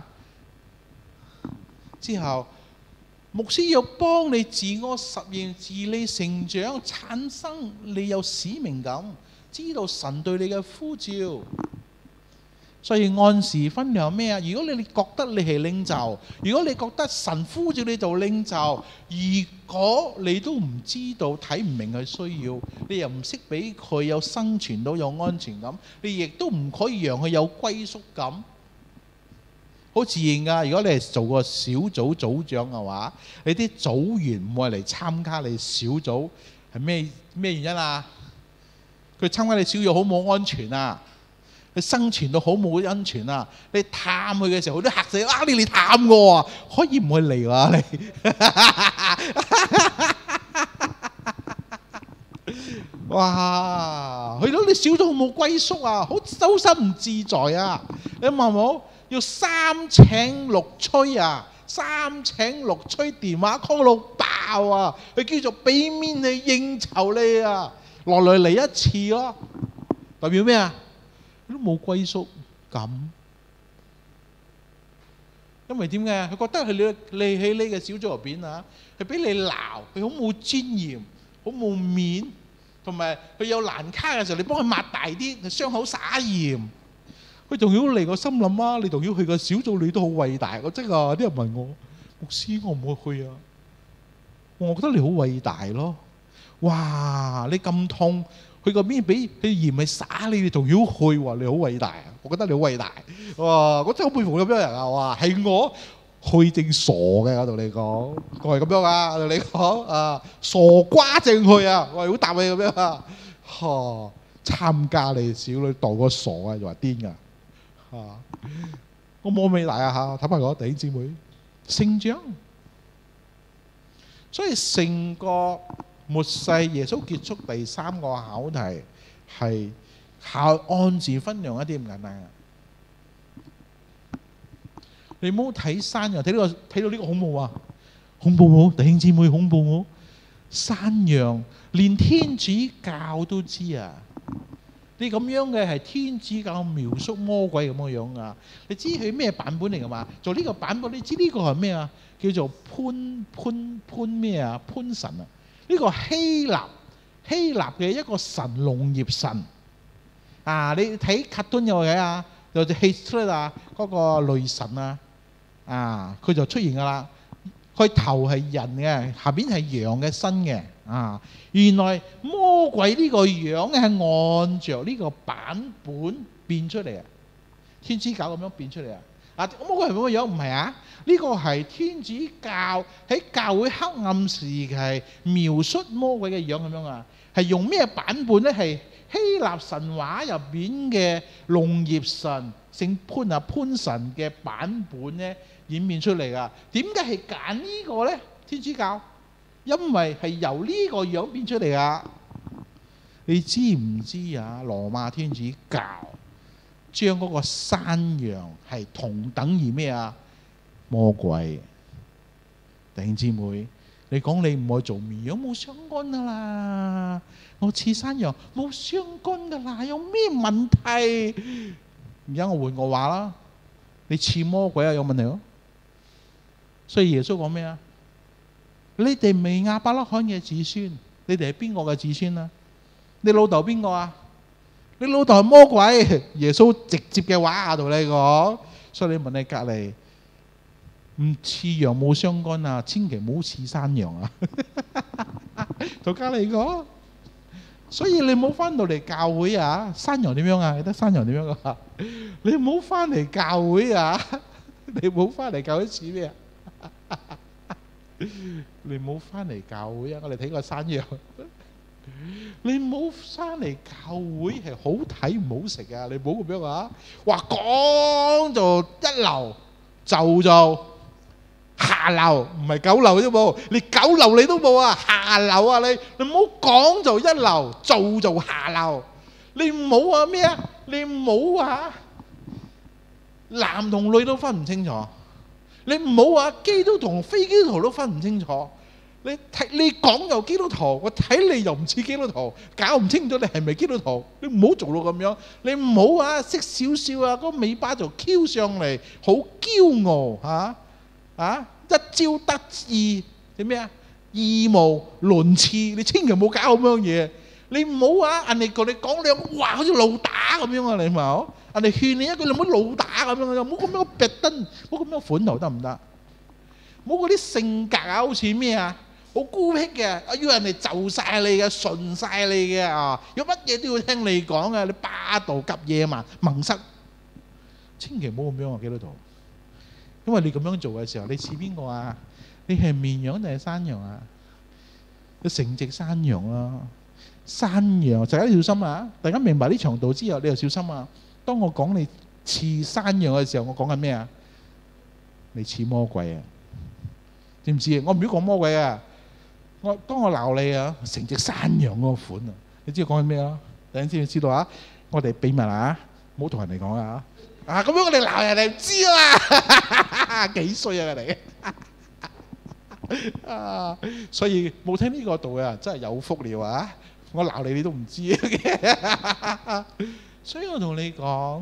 之後，牧師要幫你自我實現、自你成長、產生你有使命感，知道神對你嘅呼召。所以按時分享咩啊？如果你覺得你係領袖，如果你覺得神呼召你做領袖，如果你都唔知道、睇唔明佢需要，你又唔識俾佢有生存到有安全感，你亦都唔可以讓佢有歸屬感。好自然㗎。如果你係做個小組組長嘅話，你啲組員唔會嚟參加你小組，係咩原因啊？佢參加你小組好冇安全啊！佢生存到好冇安全啊！你探佢嘅時候，佢都嚇死啊！你嚟探我啊，可以唔可以嚟啊？你哇！去到你小組好冇歸宿啊，好周身唔自在啊！你諗下冇？要三請六催啊，三請六催電話 call 到爆啊！佢叫做俾面你應酬你啊，來來嚟一次咯，代表咩啊？都冇歸屬感，因為點嘅？佢覺得係你喺呢個小組入邊啊，係俾你鬧，佢好冇尊嚴，好冇面，同埋佢有難卡嘅時候，你幫佢抹大啲，傷口灑鹽。佢仲要嚟，我心諗啊，你仲要去個小組，你都好偉大。我真係啲人問我，牧師我唔會去啊，我覺得你好偉大咯。哇！你咁痛，去個邊俾佢鹽咪灑你，你仲要去喎？你好偉大啊！我覺得你好偉大。哇！我真係好佩服咁樣人啊！哇！係我去正傻嘅，我同你講，我係咁樣啊！我同你講啊，傻瓜正去啊！我係好答你咁樣啊！參加你小女當個傻啊，又話癲㗎。我冇偉大啊嚇！坦白講，弟兄姊妹成長，所以成個末世耶穌結束第三個考題係考按字分量一啲咁簡單嘅。你唔好睇山羊，睇到呢個恐怖啊！恐怖冇，弟兄姊妹恐怖冇。山羊連天主教都知啊！你咁樣嘅係天主教描述魔鬼咁嘅樣啊！你知佢咩版本嚟㗎嘛？做呢個版本，你知呢個係咩啊？叫做潘咩啊？潘神啊！呢個希臘嘅一個神農業神啊！你睇卡通有冇睇啊？有隻希特勒啊，嗰個雷神啊，佢就出現㗎啦。佢頭係人嘅，下邊係羊嘅身嘅啊！原來魔鬼呢個樣係按照呢個版本變出嚟啊！天主教咁樣變出嚟啊，魔鬼係咁嘅樣，唔係啊？呢個係天主教喺教會黑暗時期描述魔鬼嘅樣咁樣啊，係用咩版本呢？係希臘神話入邊嘅農業神聖潘神嘅版本呢演變出嚟噶。點解係揀呢個呢？天主教因為係由呢個樣變出嚟噶。你知唔知啊？羅馬天主教將嗰個山羊係同等於咩啊？魔鬼。弟兄姊妹，你講你唔愛做綿羊冇相干噶啦，我似山羊冇相干噶啦，有咩問題？而家我換個話啦，你似魔鬼啊，有問題咯。所以耶穌講咩啊？你哋唔係亞伯拉罕嘅子孫，你哋係邊個嘅子孫啊？你老豆邊個啊？你老豆係魔鬼。耶穌直接嘅話同你講，所以你問你隔離，唔似羊冇相干啊，千祈唔好似山羊啊。同隔離講，所以你唔好翻到嚟教會啊。山羊點樣啊？你得山羊點樣啊？你唔好翻嚟教會啊！你唔好翻嚟教會似咩啊？你唔好翻嚟教會啊！我哋睇個山羊。你唔好翻嚟教會係好睇唔好食啊！你唔好咁樣啊！話講就一流，就下流，唔係九流啫冇，你九流你都冇啊！下流啊你唔好講就一流，就下流。你唔好話咩啊？你唔好話男同女都分唔清楚，你唔好話基督徒同非基督徒都分唔清楚。你講又基督徒，我睇你又唔似基督徒，搞唔清楚你係咪基督徒。你唔好做到咁樣，你唔好啊識少少啊，個尾巴就翹上嚟，好驕傲一朝得意點咩啊？義無倫次，你千祈唔好搞咁樣嘢。你唔好啊，人哋同你講兩哇好似老打咁樣啊，你咪人哋勸你一句，你唔好老打咁樣啊，唔好咁樣別登，唔好咁樣款頭得唔得？唔好嗰啲性格啊，好似咩啊？好孤僻嘅，要人哋就晒你嘅，順晒你嘅啊！有乜嘢都要聽你講嘅，你霸道及野蠻蒙塞，千祈唔好咁樣啊！基督徒，因為你咁樣做嘅時候，你似邊個啊？你係綿羊定係山羊啊？你成隻山羊啊！山羊，大家小心啊！大家明白呢場道之後，你又小心啊！當我講你似山羊嘅時候，我講緊咩啊？你似魔鬼啊！知唔知啊？我唔要講魔鬼啊！當我鬧你啊，成隻山羊嗰個款啊！你知道講緊咩啊？等陣先要知道啊！我哋秘密啊，唔好同人哋講啊！咁樣我哋鬧人哋唔知啊！幾衰啊你啊！所以冇聽呢個道啊，真係有福了啊！我鬧你，你都唔知嘅。所以我同你講，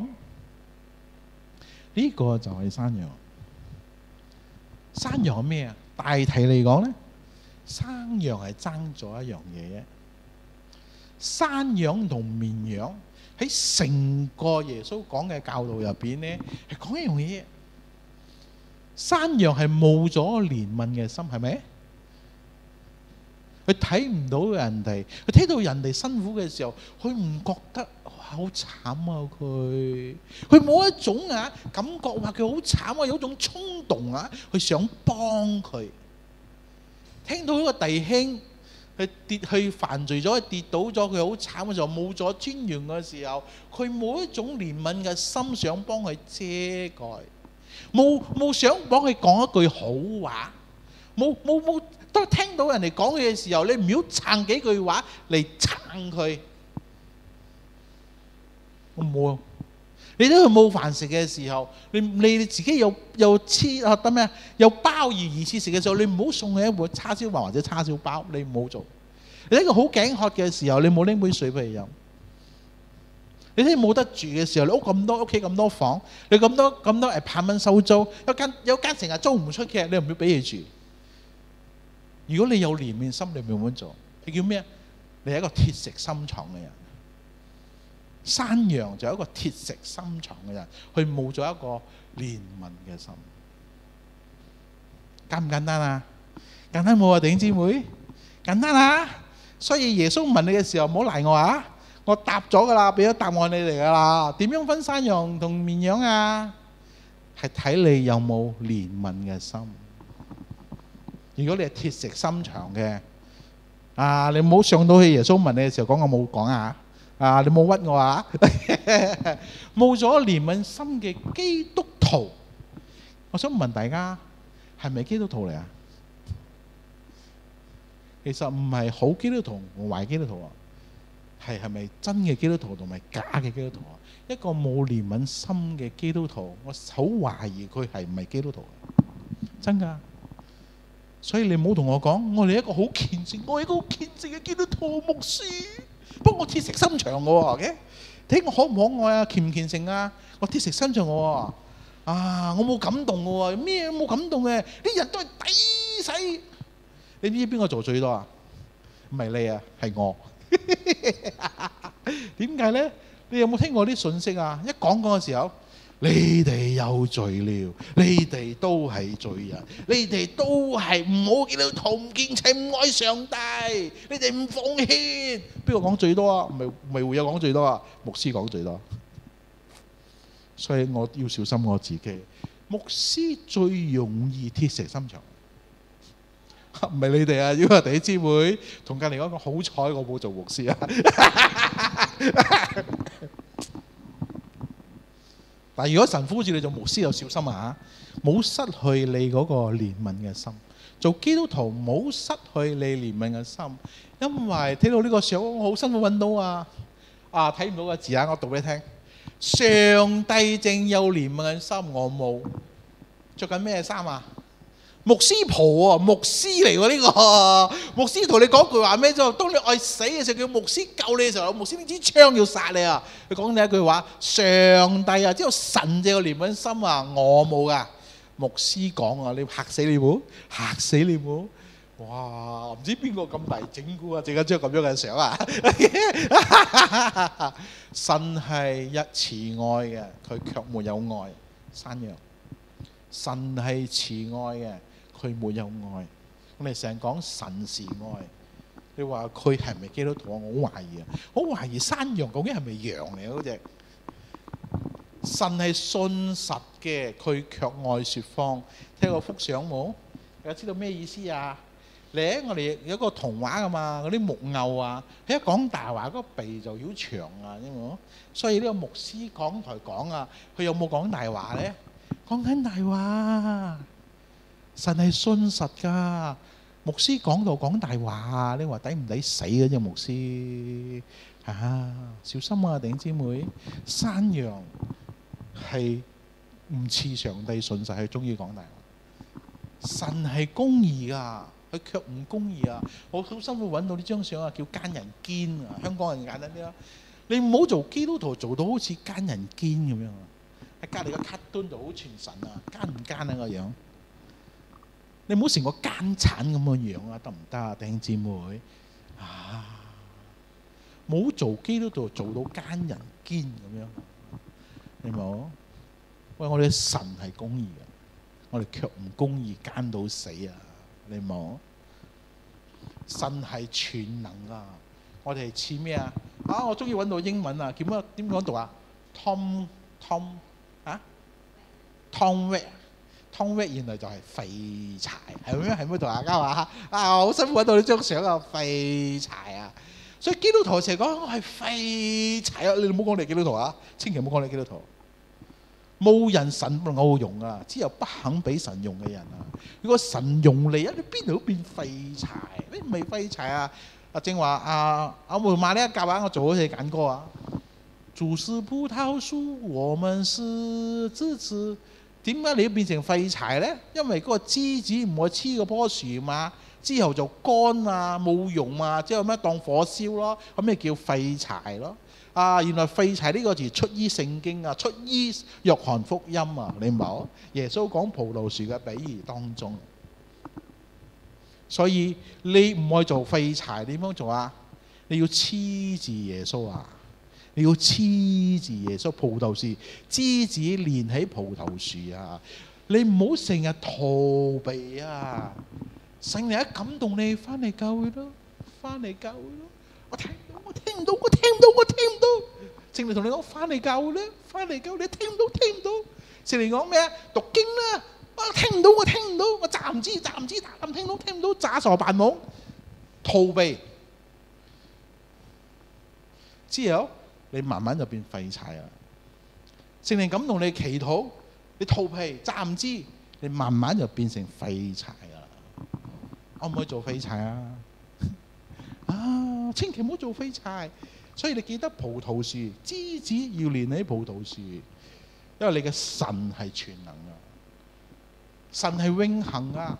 呢個就係山羊。山羊係咩啊？大體嚟講咧，山羊係爭咗一樣嘢啫。山羊同綿羊喺成個耶穌講嘅教導入邊咧，係講一樣嘢。山羊係冇咗憐憫嘅心，係咪？佢睇唔到人哋，佢睇到人哋辛苦嘅時候，佢唔覺得哇好慘啊！佢冇一種感覺話佢好慘啊，有一種衝動佢想幫佢。聽到一個弟兄去犯罪咗，跌倒咗，佢好慘嘅時候，冇咗尊嚴嘅時候，佢冇一種憐憫嘅心，想幫佢遮蓋，冇想幫佢講一句好話，冇。當聽到人哋講嘢嘅時候，你唔要撐幾句話嚟撐佢。我冇，你都係冇飯食嘅時候，你自己有黐得咩啊？有鮑魚二次食嘅時候，你唔好送佢一碗叉燒飯或者叉燒包，你唔好做。你睇佢好頸渴嘅時候，你冇拎杯水俾佢飲。你睇冇得住嘅時候，你屋企咁多房，你咁多100蚊收租，有間成日租唔出嘅，你唔要俾佢住。如果你有憐憫心，你咪咁樣做。你叫咩啊？你係一個鐵石心腸嘅人。山羊就係一個鐵石心腸嘅人，佢冇咗一個憐憫嘅心。簡唔簡單啊？簡單冇啊，弟兄姊妹？簡單啊！所以耶穌問你嘅時候，唔好賴我啊！我答咗噶啦，俾咗答案你嚟噶啦。點樣分山羊同綿羊啊？ 係睇你有冇憐憫嘅心。如果你係鐵石心腸嘅，你唔好上到去耶穌問你嘅時候講我冇講啊，你冇屈我啊，冇咗憐憫心嘅基督徒，我想問大家係咪基督徒嚟啊？其實唔係好基督徒同壞基督徒啊，係咪真嘅基督徒同埋假嘅基督徒啊？一個冇憐憫心嘅基督徒，我好懷疑佢係唔係基督徒，真㗎。所以你唔好同我講，我哋一個好虔誠，我係一個好虔誠嘅基督徒牧師，不過我鐵石心腸嘅喎，睇我可唔可愛啊？虔唔虔誠啊？我鐵石心腸我冇感動嘅喎，咩都冇感動嘅，啲人都係抵死。你知唔知邊個做最多啊？唔係你啊，係我。點解呢？你有冇聽過啲信息啊？一講嘅時候，你哋有罪了，你哋都係罪人，你哋都係唔好基督徒，唔虔誠，唔愛上帝，你哋唔奉獻。邊個講最多啊？唔係會有講最多啊？牧師講最多。所以我要小心我自己。牧師最容易鐵石心腸。唔係你哋啊，如果弟兄姊妹同隔離嗰個好彩，我冇做牧師啊。但係如果神呼召你做牧師，就小心啊！冇失去你嗰個憐憫嘅心。做基督徒冇失去你憐憫嘅心，因為睇到呢個相，我好辛苦揾到啊！睇唔到個字啊，我讀俾你聽。上帝正有憐憫嘅心，我冇。着緊咩衫啊？牧師袍啊，牧師嚟喎呢個。牧師同你講句話咩啫？當你愛死嘅時候，叫牧師救你嘅時候，牧師呢支槍要殺你啊！佢講你一句話：上帝啊，只有神就有憐憫心啊，我冇噶。牧師講啊，你嚇死你冇？嚇死你冇？哇！唔知邊個咁大整蠱啊，整一張咁樣嘅相啊！神係一慈愛嘅，佢卻沒有愛。山羊，神係慈愛嘅。佢沒有愛，我哋成日講神是愛。你話佢係咪基督徒啊？我好懷疑啊！我懷疑山羊究竟係咪羊嚟嗰隻？神係信實嘅，佢卻愛説謊。聽過幅相冇？大家知道咩意思啊？我哋有個童話噶嘛，嗰啲木偶啊，佢一講大話，嗰個鼻就好長啊，知冇？所以呢個牧師講台講啊，佢有冇講大話呢？講緊大話。神係信實㗎，牧師講到講大話，你話抵唔抵死嘅啫？牧師小心啊，弟兄姊妹，山羊係唔似上帝信實，係中意講大話。神係公義㗎，佢卻唔公義啊！我好辛苦揾到呢張相啊，叫奸人堅啊，香港人簡單啲啦。你唔好做基督徒做到好似奸人堅咁樣啊！喺隔離個卡敦就好傳神啊，奸唔奸啊個樣？你唔好成個奸產咁嘅樣啊，得唔得啊，弟兄姊妹？冇做基督徒做到奸人堅咁樣，你冇？喂，我哋神係公義嘅，我哋卻唔公義，奸到死啊！你冇？神係全能啊！我哋係似咩啊？我終於揾到英文啊！點講讀啊 ？Tom Wick 原來就係廢柴，係咪？係咪同大家話好辛苦揾到呢張相啊！廢柴啊！所以基督徒成日講我係廢柴啊！你唔好講你基督徒啊，千祈唔好講你基督徒。冇人神不能夠用啊，只有不肯俾神用嘅人啊。如果神用你啊，你邊度都變廢柴？你唔係廢柴啊！正話阿梅馬呢一夾啊，我做好似揀歌啊。主是葡萄樹，我們是枝子。點解你要變成廢柴呢？因為嗰個枝子唔會黐嗰棵樹嘛，之後就乾啊，冇用啊，之後咩當火燒咯，咁咪叫廢柴咯。原來廢柴呢個字出於聖經啊，出於約翰福音啊，你冇？耶穌講葡萄樹嘅比喻當中，所以你唔可以做廢柴，點樣做啊？你要黐住耶穌啊！你要黐住耶穌，葡萄樹枝子連起葡萄樹啊！你唔好成日逃避啊！聖靈一感動你，翻嚟教會咯，翻嚟教會咯！我聽唔到，我聽唔到，我聽唔到，我聽唔到！聖靈同你講翻嚟教會咧，翻嚟教會，你聽唔到，聽唔到！ 聖靈講咩啊？讀經啦，聽唔到，我聽唔到，我詐唔知，聽唔到，詐傻扮懵，逃避。之後你慢慢就變廢柴啦。聖靈感動你祈禱，你逃避詐唔知，你慢慢就變成廢柴啦。可唔可以做廢柴啊？千祈唔好做廢柴。所以你記得葡萄樹，枝子要連喺葡萄樹，因為你嘅神係全能啊，神係永恆啊。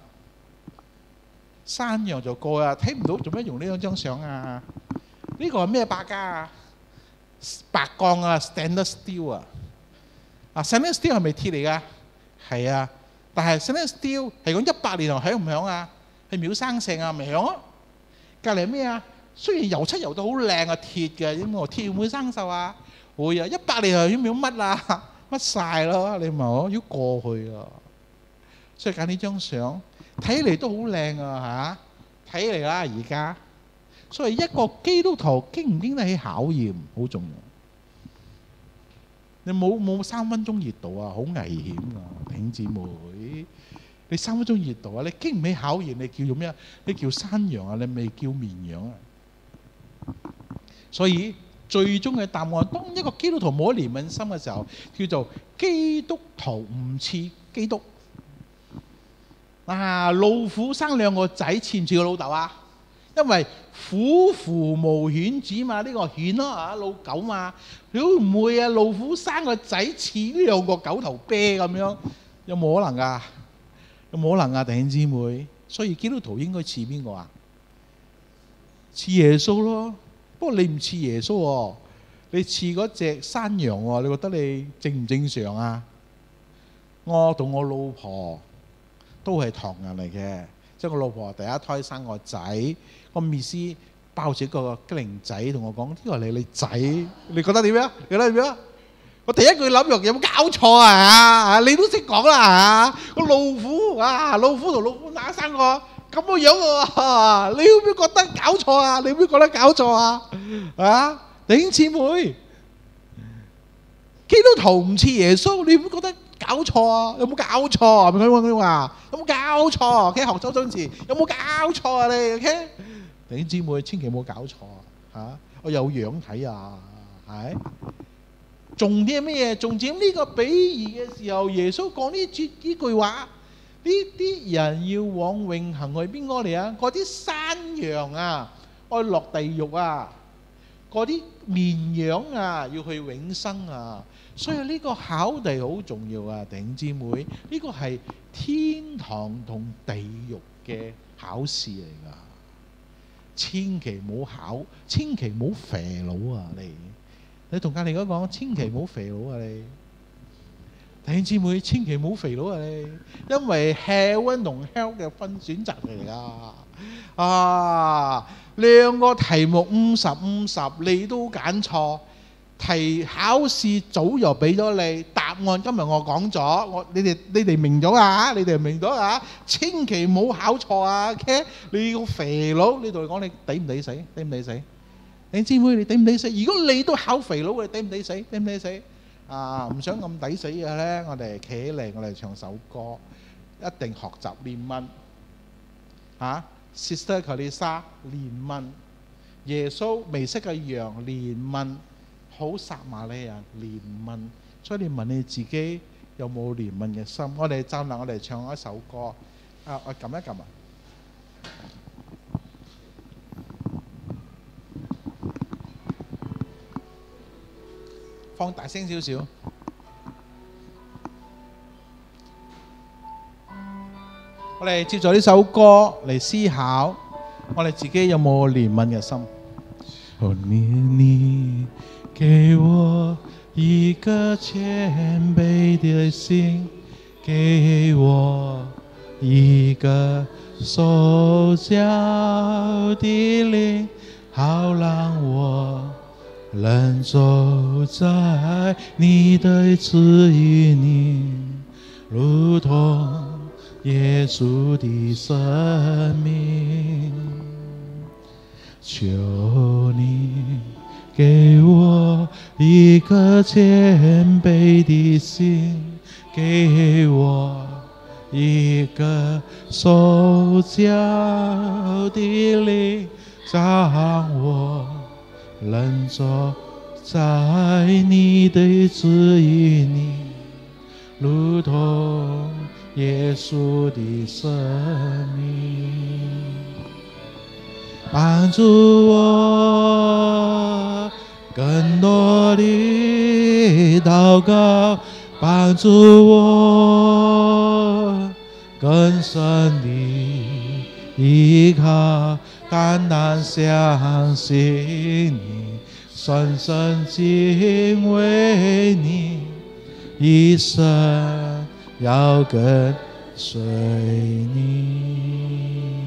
山羊就過啊，睇唔到做咩用呢兩張相啊？呢個係咩白家啊？白鋼啊 ，Stainless Steel 啊。Stainless Steel 係咪鐵嚟噶？係啊，但係 Stainless Steel 係講100年後響唔響啊？係秒生性啊，咪響咯。隔離咩啊？雖然油漆油到好靚啊，鐵嘅，點解鐵會唔會生鏽啊？會啊，100年後要唔要乜啊？乜晒咯，你咪要過去啊。所以揀呢張相睇嚟都好靚啊嚇，睇嚟啦而家。所以一個基督徒經唔經得起考驗好重要。你冇3分鐘熱度啊，好危險啊，弟兄姊妹。你3分鐘熱度啊，你經唔起考驗，你叫做咩啊？你叫山羊啊，你未叫綿羊啊。所以最終嘅答案，當一個基督徒冇咗憐憫心嘅時候，叫做基督徒唔似基督。老虎生2個仔，似唔似個老豆啊？因為虎父無犬子嘛，呢個犬咯老狗嘛。你會唔會啊？老虎生個仔似2個狗頭啤咁樣，有冇可能㗎？有冇可能啊，弟兄姊妹？所以基督徒應該似邊個啊？似耶穌咯。不過你唔似耶穌喎，你似嗰隻山羊喎。你覺得你正唔正常啊？我同我老婆都係唐人嚟嘅，即係我老婆第一胎生個仔，個牧師抱住個吉靈仔同我講：呢個係你仔。你覺得點樣？你覺得點樣？我第一句諗有冇搞錯啊？你都識講啦嚇！個老虎同老虎乸生個咁嘅樣喎，你會唔會覺得搞錯啊？你會唔會覺得搞錯啊？弟兄姊妹，基督徒唔似耶穌，你會唔會覺得搞錯啊？有冇搞錯啊？係咪咁話？有冇搞錯？OK，學周星馳，有冇搞錯啊？你 OK？弟兄姊妹，千祈唔好搞錯啊！我有樣睇啊，係。重點係咩嘢？重點呢個比喻嘅時候，耶穌講呢句話，呢啲人要往永恆去邊個嚟啊？嗰啲山羊啊，愛落地獄啊；嗰啲綿羊啊，要去永生啊。所以呢個考題好重要啊，弟兄姊妹，呢個係天堂同地獄嘅考試嚟㗎。千祈唔好考，千祈唔好肥佬啊！你同隔離嗰講，千祈唔好肥佬啊！你弟兄姊妹，千祈唔好肥佬啊！你因為 heaven 同 hell 嘅分選擇嚟㗎。兩個題目50-50，你都揀錯。考試早就俾咗你答案，今日我講咗，你哋明咗啊？你哋明咗啊？千祈唔好考錯啊 ！OK， 你個肥佬，你同佢講你抵唔抵死？抵唔抵死？你知唔知你抵唔抵死？如果你都考肥佬，你抵唔抵死？抵唔抵死？唔想咁抵死嘅咧，我哋企起嚟，我哋唱首歌，一定學習憐憫。Sister Clarissa 憐憫，耶穌未識嘅羊憐憫，好撒瑪利亞憐憫。所以你問你自己有冇憐憫嘅心？我哋站立，我哋唱一首歌。我撳一撳啊！放大聲少少。我哋接咗呢首歌嚟思考，我哋自己有冇憐憫嘅心？你給我一個謙卑的心，給我一個受教的靈，好讓我能走在你的旨意裏，如同耶穌的生命。求你給我一個謙卑的心， 給我一個手腳的靈，讓我能走在你的旨意裏，如同耶穌的生命，幫助我更多地禱告，幫助我更深地依靠，單單相信你，深深敬畏你，一生要跟隨你。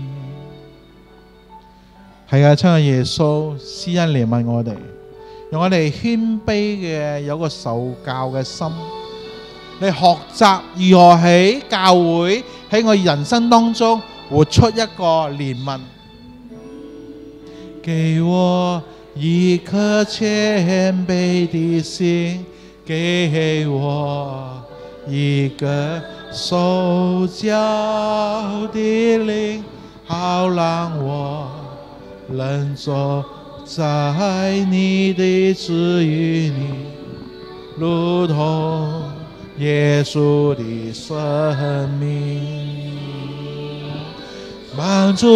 係啊，親愛耶穌，施恩憐憫我哋，讓我哋謙卑嘅有個受教嘅心，你學習如何喺教會喺我人生當中活出一個憐憫。給我一顆謙卑的心，給我一個受教的靈，好讓我能走在你的旨意裏，如同耶穌的生命，幫助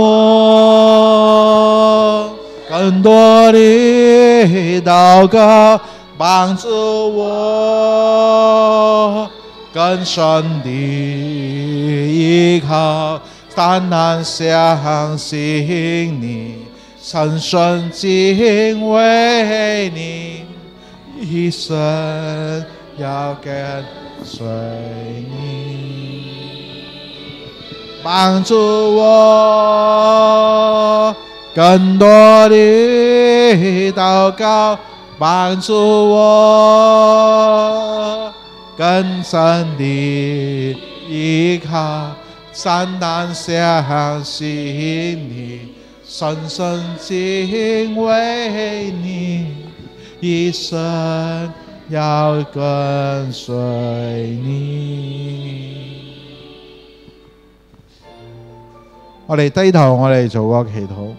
我更多的禱告，幫助我更深的依靠，單單相信你，深深敬畏你，一生要跟隨你，幫助我更多的禱告，幫助我更深的依靠，單單相信你，深深敬畏你，一生要跟隨你。我哋低頭，我哋做個祈禱。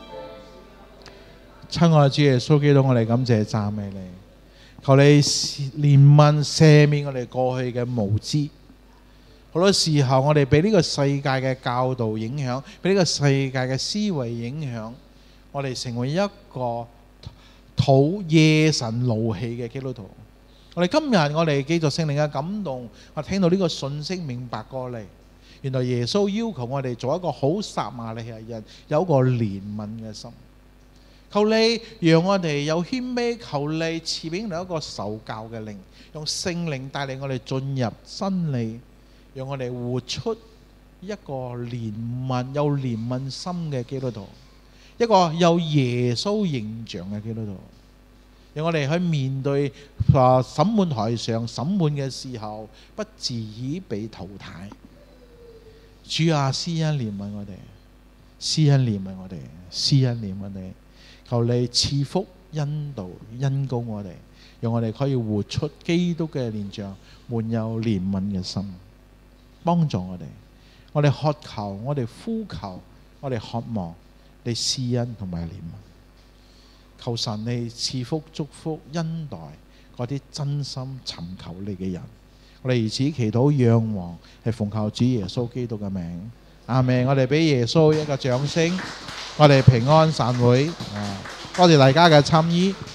親愛主耶穌基督，我哋感謝讚美你，求你憐憫赦免我哋過去嘅無知。好多時候我哋俾呢個世界嘅教導影響，俾呢個世界嘅思維影響，我哋成為一個討惹神怒氣嘅基督徒。我哋今日我哋記住聖靈嘅感動，我聽到呢個信息明白過嚟，原來耶穌要求我哋做一個好撒瑪利亞人，有一個憐憫嘅心。求你讓我哋有謙卑，求你賜俾我哋一個受教嘅靈，用聖靈帶領我哋進入真理，讓我哋活出一個憐憫有憐憫心嘅基督徒，一個有耶穌形象嘅基督徒。讓我哋去面對審判台上審判嘅時候，不至於被淘汰。主啊，施恩憐憫我哋，施恩憐憫我哋，施恩憐憫我哋。求你賜福恩道恩膏我哋，讓我哋可以活出基督嘅形象，滿有憐憫嘅心，幫助我哋。我哋渴求，我哋呼求，我哋渴望你施恩同埋憐憫。求神你賜福祝福恩待嗰啲真心尋求你嘅人。我哋如此祈禱仰望，係奉靠主耶穌基督嘅名，阿們。我哋俾耶穌一個掌聲。我哋平安散會，多謝大家嘅參與。